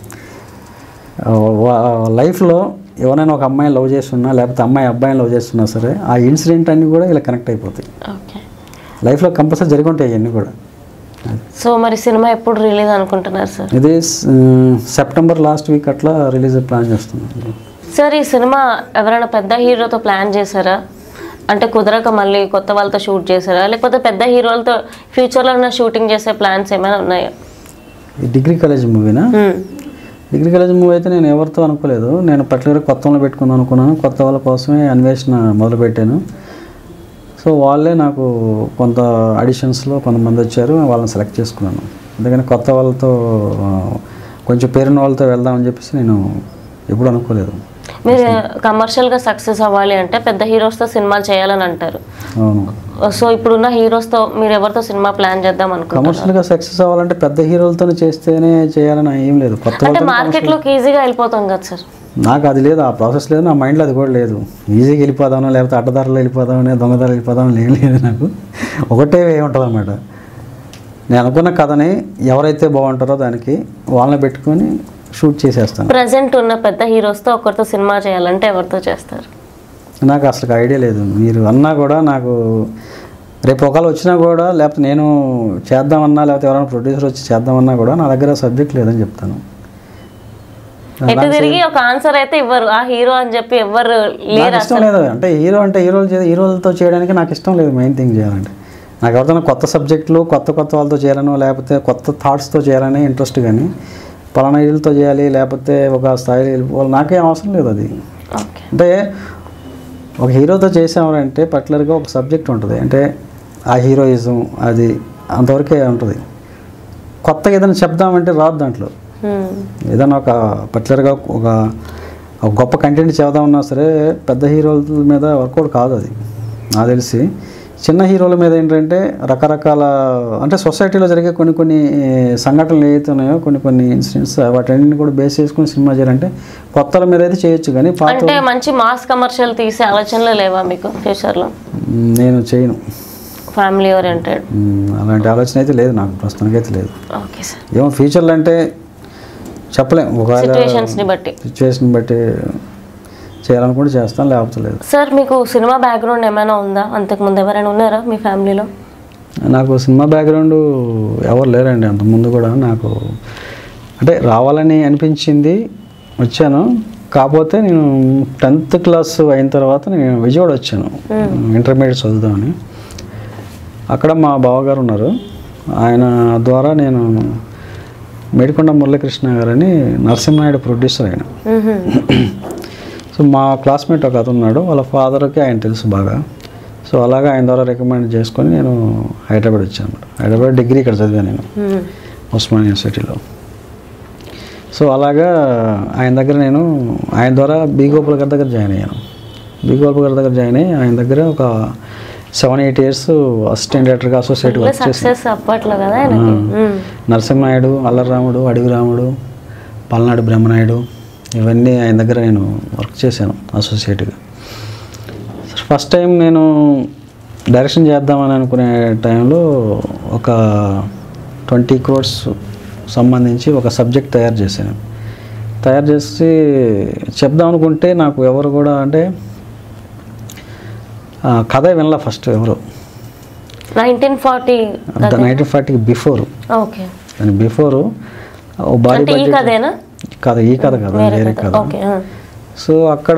S2: లైఫ్లో ఎవరైనా ఒక అమ్మాయిని లవ్ చేస్తున్నా, లేకపోతే అమ్మాయి అబ్బాయిని లవ్ చేస్తున్నా సరే, ఆ ఇన్సిడెంట్ అన్నీ కూడా ఇలా కనెక్ట్ అయిపోతాయి. లైఫ్లో కంపల్సరీ జరిగి ఉంటాయి అవన్నీ కూడా.
S1: సో మరి సినిమా ఎప్పుడు రిలీజ్ అనుకుంటున్నారు సార్?
S2: ఇది సెప్టెంబర్ లాస్ట్ వీక్ అట్లా రిలీజ్ ప్లాన్ చేస్తున్నాను
S1: సార్. ఈ సినిమా ఎవరైనా పెద్ద హీరోతో ప్లాన్ చేశారా? అంటే కుదరక మళ్ళీ కొత్త వాళ్ళతో షూట్ చేశారా, లేకపోతే పెద్ద హీరోలతో ఫ్యూచర్లో షూటింగ్ చేసే ప్లాన్స్ ఏమైనా ఉన్నాయా?
S2: ఈ డిగ్రీ కాలేజ్ మూవీనా? డిగ్రీ కాలేజ్ మూవీ అయితే నేను ఎవరితో అనుకోలేదు. నేను పర్టికులర్గా కొత్త వాళ్ళని పెట్టుకుందాం అనుకున్నాను. కొత్త వాళ్ళ కోసమే అన్వేషణ మొదలుపెట్టాను. సో వాళ్ళే నాకు కొంత ఆడిషన్స్లో కొంతమంది వచ్చారు, వాళ్ళని సెలెక్ట్ చేసుకున్నాను. అందుకని కొత్త వాళ్ళతో కొంచెం పేరున్న వాళ్ళతో వెళ్దామని చెప్పేసి నేను ఎప్పుడు అనుకోలేదు.
S1: మీరు కమర్షియల్గా సక్సెస్ అవ్వాలి అంటే పెద్ద హీరోస్తో సినిమాలు చేయాలని అంటారు.
S2: అవును.
S1: సో ఇప్పుడున్న హీరోస్తో మీరు ఎవరితో సినిమా ప్లాన్ చేద్దాం అనుకుంటున్నారు?
S2: కమర్షియల్గా సక్సెస్ అవ్వాలంటే పెద్ద హీరోలతో చేస్తేనే చేయాలని ఏం లేదు. కొత్త
S1: అంటే మార్కెట్లోకి ఈజీగా వెళ్ళిపోతాం కదా సార్.
S2: నాకు అది లేదు, ఆ ప్రాసెస్ లేదు, నా మైండ్లో అది కూడా లేదు. ఈజీగా వెళ్ళిపోదామో లేకపోతే అడ్డదారులు వెళ్ళిపోదామని దొంగదారులు వెళ్ళిపోదామని ఏం లేదు. నాకు ఒకటే వే ఉంటుంది అన్నమాట. నేను అనుకున్న కథని ఎవరైతే బాగుంటారో దానికి వాళ్ళని పెట్టుకొని షూట్ చేసేస్తాను.
S1: ప్రజెంట్ ఉన్న పెద్ద హీరోస్తో ఒకరితో సినిమా చేయాలంటే ఎవరితో చేస్తారు?
S2: నాకు అసలు ఐడియా లేదు. మీరు అన్నా కూడా నాకు రేపు ఒకవేళ వచ్చినా కూడా లేకపోతే నేను చేద్దామన్నా లేకపోతే ఎవరైనా ప్రొడ్యూసర్ వచ్చి చేద్దామన్నా కూడా నా దగ్గర సబ్జెక్ట్ లేదని చెప్తాను.
S1: ఎటు తిరిగి ఒక ఆన్సర్ అయితే ఇవ్వరు, ఆ హీరో అని చెప్పి ఎవరు లేరు.
S2: ఇష్టం లేదు అంటే హీరోలతో చేయడానికి నాకు ఇష్టం లేదు. మెయిన్ థింగ్ చేయాలంటే నాకు ఎవరితో కొత్త సబ్జెక్టులు కొత్త వాళ్ళతో చేయాలను లేకపోతే కొత్త థాట్స్తో చేయాలని ఇంట్రెస్ట్, కానీ పలానా హీరోలతో చేయాలి లేకపోతే ఒక స్థాయిలో వెళ్ళిపోవాలి నాకేం అవసరం లేదు. అది అంటే ఒక హీరోతో చేసామంటే పర్టికులర్గా ఒక సబ్జెక్ట్ ఉంటుంది, అంటే ఆ హీరోయిజం అది అంతవరకే ఉంటుంది. కొత్తగా ఏదైనా చెప్దామంటే రాదు దాంట్లో. ఏదైనా ఒక పర్టికులర్గా ఒక గొప్ప కంటెంట్ చేద్దామన్నా సరే పెద్ద హీరోల మీద వర్కౌట్ కాదు అది. నాకు తెలిసి చిన్న హీరోల మీద ఏంటంటే రకరకాల అంటే సొసైటీలో జరిగే కొన్ని సంఘటనలు ఏవైతే ఉన్నాయో కొన్ని ఇన్సిడెంట్స్ వాటిని కూడా బేస్ చేసుకుని సినిమా చేయాలంటే కొత్తల మీద అయితే చేయొచ్చు, కానీ
S1: అంటే మంచి మాస్ కమర్షియల్ తీసే ఆలోచనలు లేవా మీకు ఫ్యూచర్లో?
S2: నేను చేయను.
S1: ఫ్యామిలీ ఓరియంటెడ్
S2: అలాంటి ఆలోచన అయితే లేదు నాకు, ప్రస్తుతానికి అయితే లేదు.
S1: Okay sir.
S2: ఏమో ఫ్యూచర్లో అంటే చెప్పలేం, ఒకవేళ సిచ్యువేషన్ బట్టి చేయాలనుకుంటే చేస్తాను, లేకపోతే లేదు.
S1: సార్ మీకు సినిమా బ్యాక్గ్రౌండ్ ఏమైనా ఉందా? అంతకుముందు ఎవరైనా ఉన్నారా మీ ఫ్యామిలీలో?
S2: నాకు సినిమా బ్యాక్గ్రౌండ్ ఎవరు లేరండి అంతకుముందు కూడా. నాకు అంటే రావాలని అనిపించింది, వచ్చాను. కాకపోతే నేను 10th క్లాస్ అయిన తర్వాత నేను విజయవాడ వచ్చాను ఇంటర్మీడియట్ చదువుదామని. అక్కడ మా బావగారు ఉన్నారు, ఆయన ద్వారా నేను మేడికొండ మురళీకృష్ణ గారని నరసింహనాయుడు ప్రొడ్యూసర్ ఆయన. సో మా క్లాస్మేట్ ఒక అతను ఉన్నాడు, వాళ్ళ ఫాదర్కి ఆయన తెలుసు బాగా. సో అలాగా ఆయన ద్వారా రికమెండ్ చేసుకొని నేను హైదరాబాద్ వచ్చాను అనమాట. హైదరాబాద్ డిగ్రీ ఇక్కడ చదివాను నేను ఉస్మానియా యూనివర్సిటీలో. సో అలాగా ఆయన ద్వారా బి గోపాల్ గారి దగ్గర జాయిన్ అయ్యాను. బి గోపాల్ గారి దగ్గర జాయిన్ అయ్యి ఆయన దగ్గర ఒక 7-8 years అసిస్టెంట్ డైరెక్టర్గా అసోసియేట్ వర్క్ చేశాను. నరసింహనాయుడు, అల్లరాముడు, అడవి రాముడు, పల్నాడు బ్రహ్మనాయుడు ఇవన్నీ ఆయన దగ్గర నేను వర్క్ చేశాను అసోసియేట్గా. ఫస్ట్ టైం నేను డైరెక్షన్ చేద్దామని అనుకునే టైంలో ఒక 20 crores సంబంధించి ఒక సబ్జెక్ట్ తయారు చేసి చెప్దాం అనుకుంటే నాకు ఎవరు కూడా అంటే కథ వినలా ఫస్ట్ ఎవరు. 1940 బిఫోర్.
S1: ఓకే.
S2: దాని బిఫోర్ భారీ బడ్జెట్ కథ, ఈ కథ కదా వేరే కథ. సో అక్కడ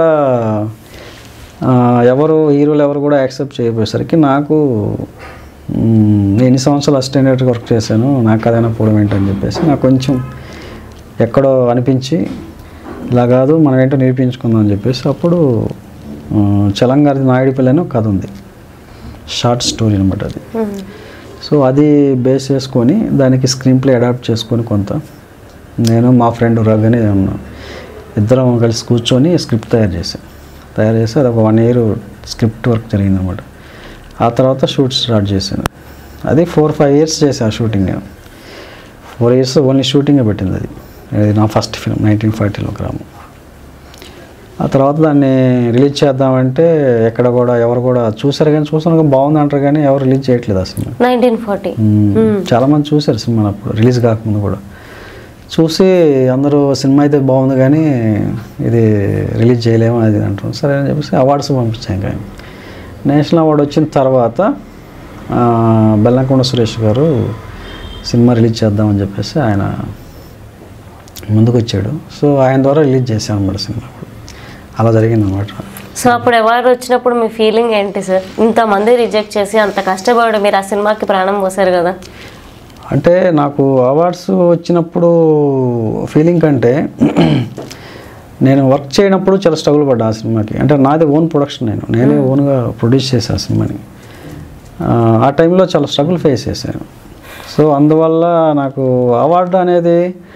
S2: హీరోలు ఎవరు కూడా యాక్సెప్ట్ చేయబోయేసరికి నాకు ఎన్ని సంవత్సరాలు అసిస్టెంట్ డైరెక్టర్గా వర్క్ చేశాను, నాకు కథైనా పోవడం ఏంటని చెప్పేసి నాకు కొంచెం ఎక్కడో అనిపించి ఇలా కాదు మనం ఏంటో నిరూపించుకుందాం అని చెప్పేసి అప్పుడు చలంగారి నాయుడుపల్లి అని ఒక కథ ఉంది, షార్ట్ స్టోరీ అనమాట అది. సో అది బేస్ చేసుకొని దానికి స్క్రీన్ ప్లే అడాప్ట్ చేసుకొని కొంత నేను మా ఫ్రెండ్ రఘని ఇద్దరం కలిసి కూర్చొని స్క్రిప్ట్ తయారు చేసి అది ఒక 1 year స్క్రిప్ట్ వర్క్ జరిగిందన్నమాట. ఆ తర్వాత షూట్ స్టార్ట్ చేశాను. అది 4-5 years చేశాను ఆ షూటింగ్. నేను 4 years ఓన్లీ షూటింగే పెట్టింది అది నా ఫస్ట్ ఫిల్మ్ 1940లో గ్రామం. ఆ తర్వాత దాన్ని రిలీజ్ చేద్దామంటే ఎక్కడ కూడా ఎవరు కూడా చూసాను బాగుంది అంటారు కానీ ఎవరు రిలీజ్ చేయట్లేదు ఆ సినిమా.
S1: 1940
S2: చాలామంది చూశారు సినిమా అప్పుడు రిలీజ్ కాకముందు కూడా. చూసి అందరూ సినిమా అయితే బాగుంది కానీ ఇది రిలీజ్ చేయలేము అది అంటారు. సరే అని చెప్పేసి అవార్డ్స్ పంపించాం. కానీ నేషనల్ అవార్డు వచ్చిన తర్వాత బెల్లంకొండ సురేష్ గారు సినిమా రిలీజ్ చేద్దామని చెప్పేసి ఆయన ముందుకు వచ్చాడు. సో ఆయన ద్వారా రిలీజ్ చేశాను అన్నమాట సినిమా. అలా జరిగిందన్నమాట.
S1: సో అప్పుడు అవార్డు వచ్చినప్పుడు మీ ఫీలింగ్ ఏంటి సార్? ఇంతమంది రిజెక్ట్ చేసి అంత కష్టపడి మీరు ఆ సినిమాకి ప్రాణం పోసారు కదా.
S2: అంటే నాకు అవార్డ్స్ వచ్చినప్పుడు ఫీలింగ్ కంటే నేను వర్క్ చేయనప్పుడు చాలా స్ట్రగుల్ పడ్డా ఆ సినిమాకి. అంటే నాది ఓన్ ప్రొడక్షన్, నేనే ఓన్గా ప్రొడ్యూస్ చేశాను ఆ సినిమాని. ఆ టైంలో చాలా స్ట్రగుల్ ఫేస్ చేశాను. సో అందువల్ల నాకు అవార్డు అనేది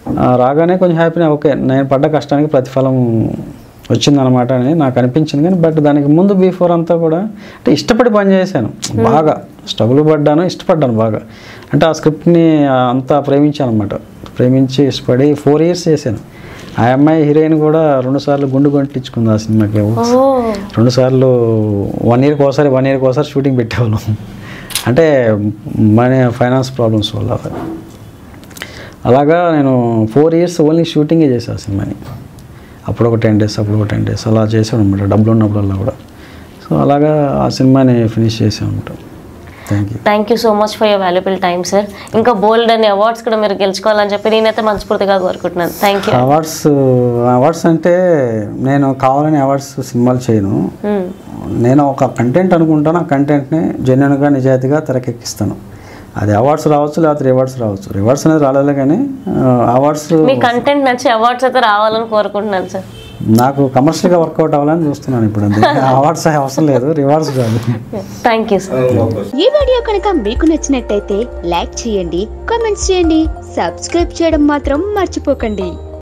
S2: రాగానే కొంచెం హ్యాపీనే, ఓకే నేను పడ్డ కష్టానికి ప్రతిఫలం వచ్చిందనమాట అని నాకు అనిపించింది. కానీ బట్ దానికి ముందు బిఫోర్ అంతా కూడా అంటే ఇష్టపడి పని చేశాను, బాగా స్ట్రగుల్ పడ్డాను, ఇష్టపడ్డాను బాగా. అంటే ఆ స్క్రిప్ట్ని అంతా ప్రేమించాను అనమాట, ప్రేమించి ఇష్టపడి 4 years చేశాను. ఆ అమ్మాయి హీరోయిన్ కూడా 2 సార్లు గుండు కొట్టించుకుంది ఆ సినిమాకి. 2 సార్లు 1 yearకి ఒకసారి షూటింగ్ పెట్టేవాళ్ళం. అంటే మన ఫైనాన్స్ ప్రాబ్లమ్స్ వల్ల అలాగా నేను 4 years ఓన్లీ షూటింగే చేశాను ఆ సినిమాని. అప్పుడు ఒక 10 days, అప్పుడు ఒక 10 days అలా చేసాను అనమాట, డబ్బులు ఉన్నప్పుడల్లా కూడా. సో అలాగా ఆ సినిమాని ఫినిష్ చేసాను అనమాట.
S1: Thank you so much for your valuable time sir. ఇంకా బోల్డ్ అనే అవార్డ్స్ కూడా మీరు గెలుచుకోవాలని చెప్పి నేనైతే మనస్ఫూర్తిగా కోరుకుంటున్నాను. Thank you.
S2: అవార్డ్స్ అంటే నేను కావాలని అవార్డ్స్ సినిమాలు చేయను. నేను ఒక కంటెంట్ అనుకుంటాను, ఆ కంటెంట్ని జెన్యున్గా నిజాయితీగా తెరకెక్కిస్తాను. అది అవార్డ్స్ రావచ్చు, లేకపోతే రివార్డ్స్ రావచ్చు. రివార్డ్స్ అనేది రాలేదు, కానీ అవార్డ్స్
S1: మీ కంటెంట్ నచ్చి అవార్డ్స్ అయితే రావాలని కోరుకుంటున్నాను సార్.
S2: నాకు కమర్షియల్గా వర్కౌట్ అవ్వాలని చూస్తున్నాను ఇప్పుడు. అవార్డ్స్ అవసరం లేదు, రివార్డ్స్ కాదు.
S1: Thank you sir.
S3: ఈ వీడియో కనుక మీకు నచ్చినట్టయితే లైక్ చేయండి, కామెంట్స్ చేయండి, సబ్స్క్రైబ్ చేయడం మాత్రం మర్చిపోకండి.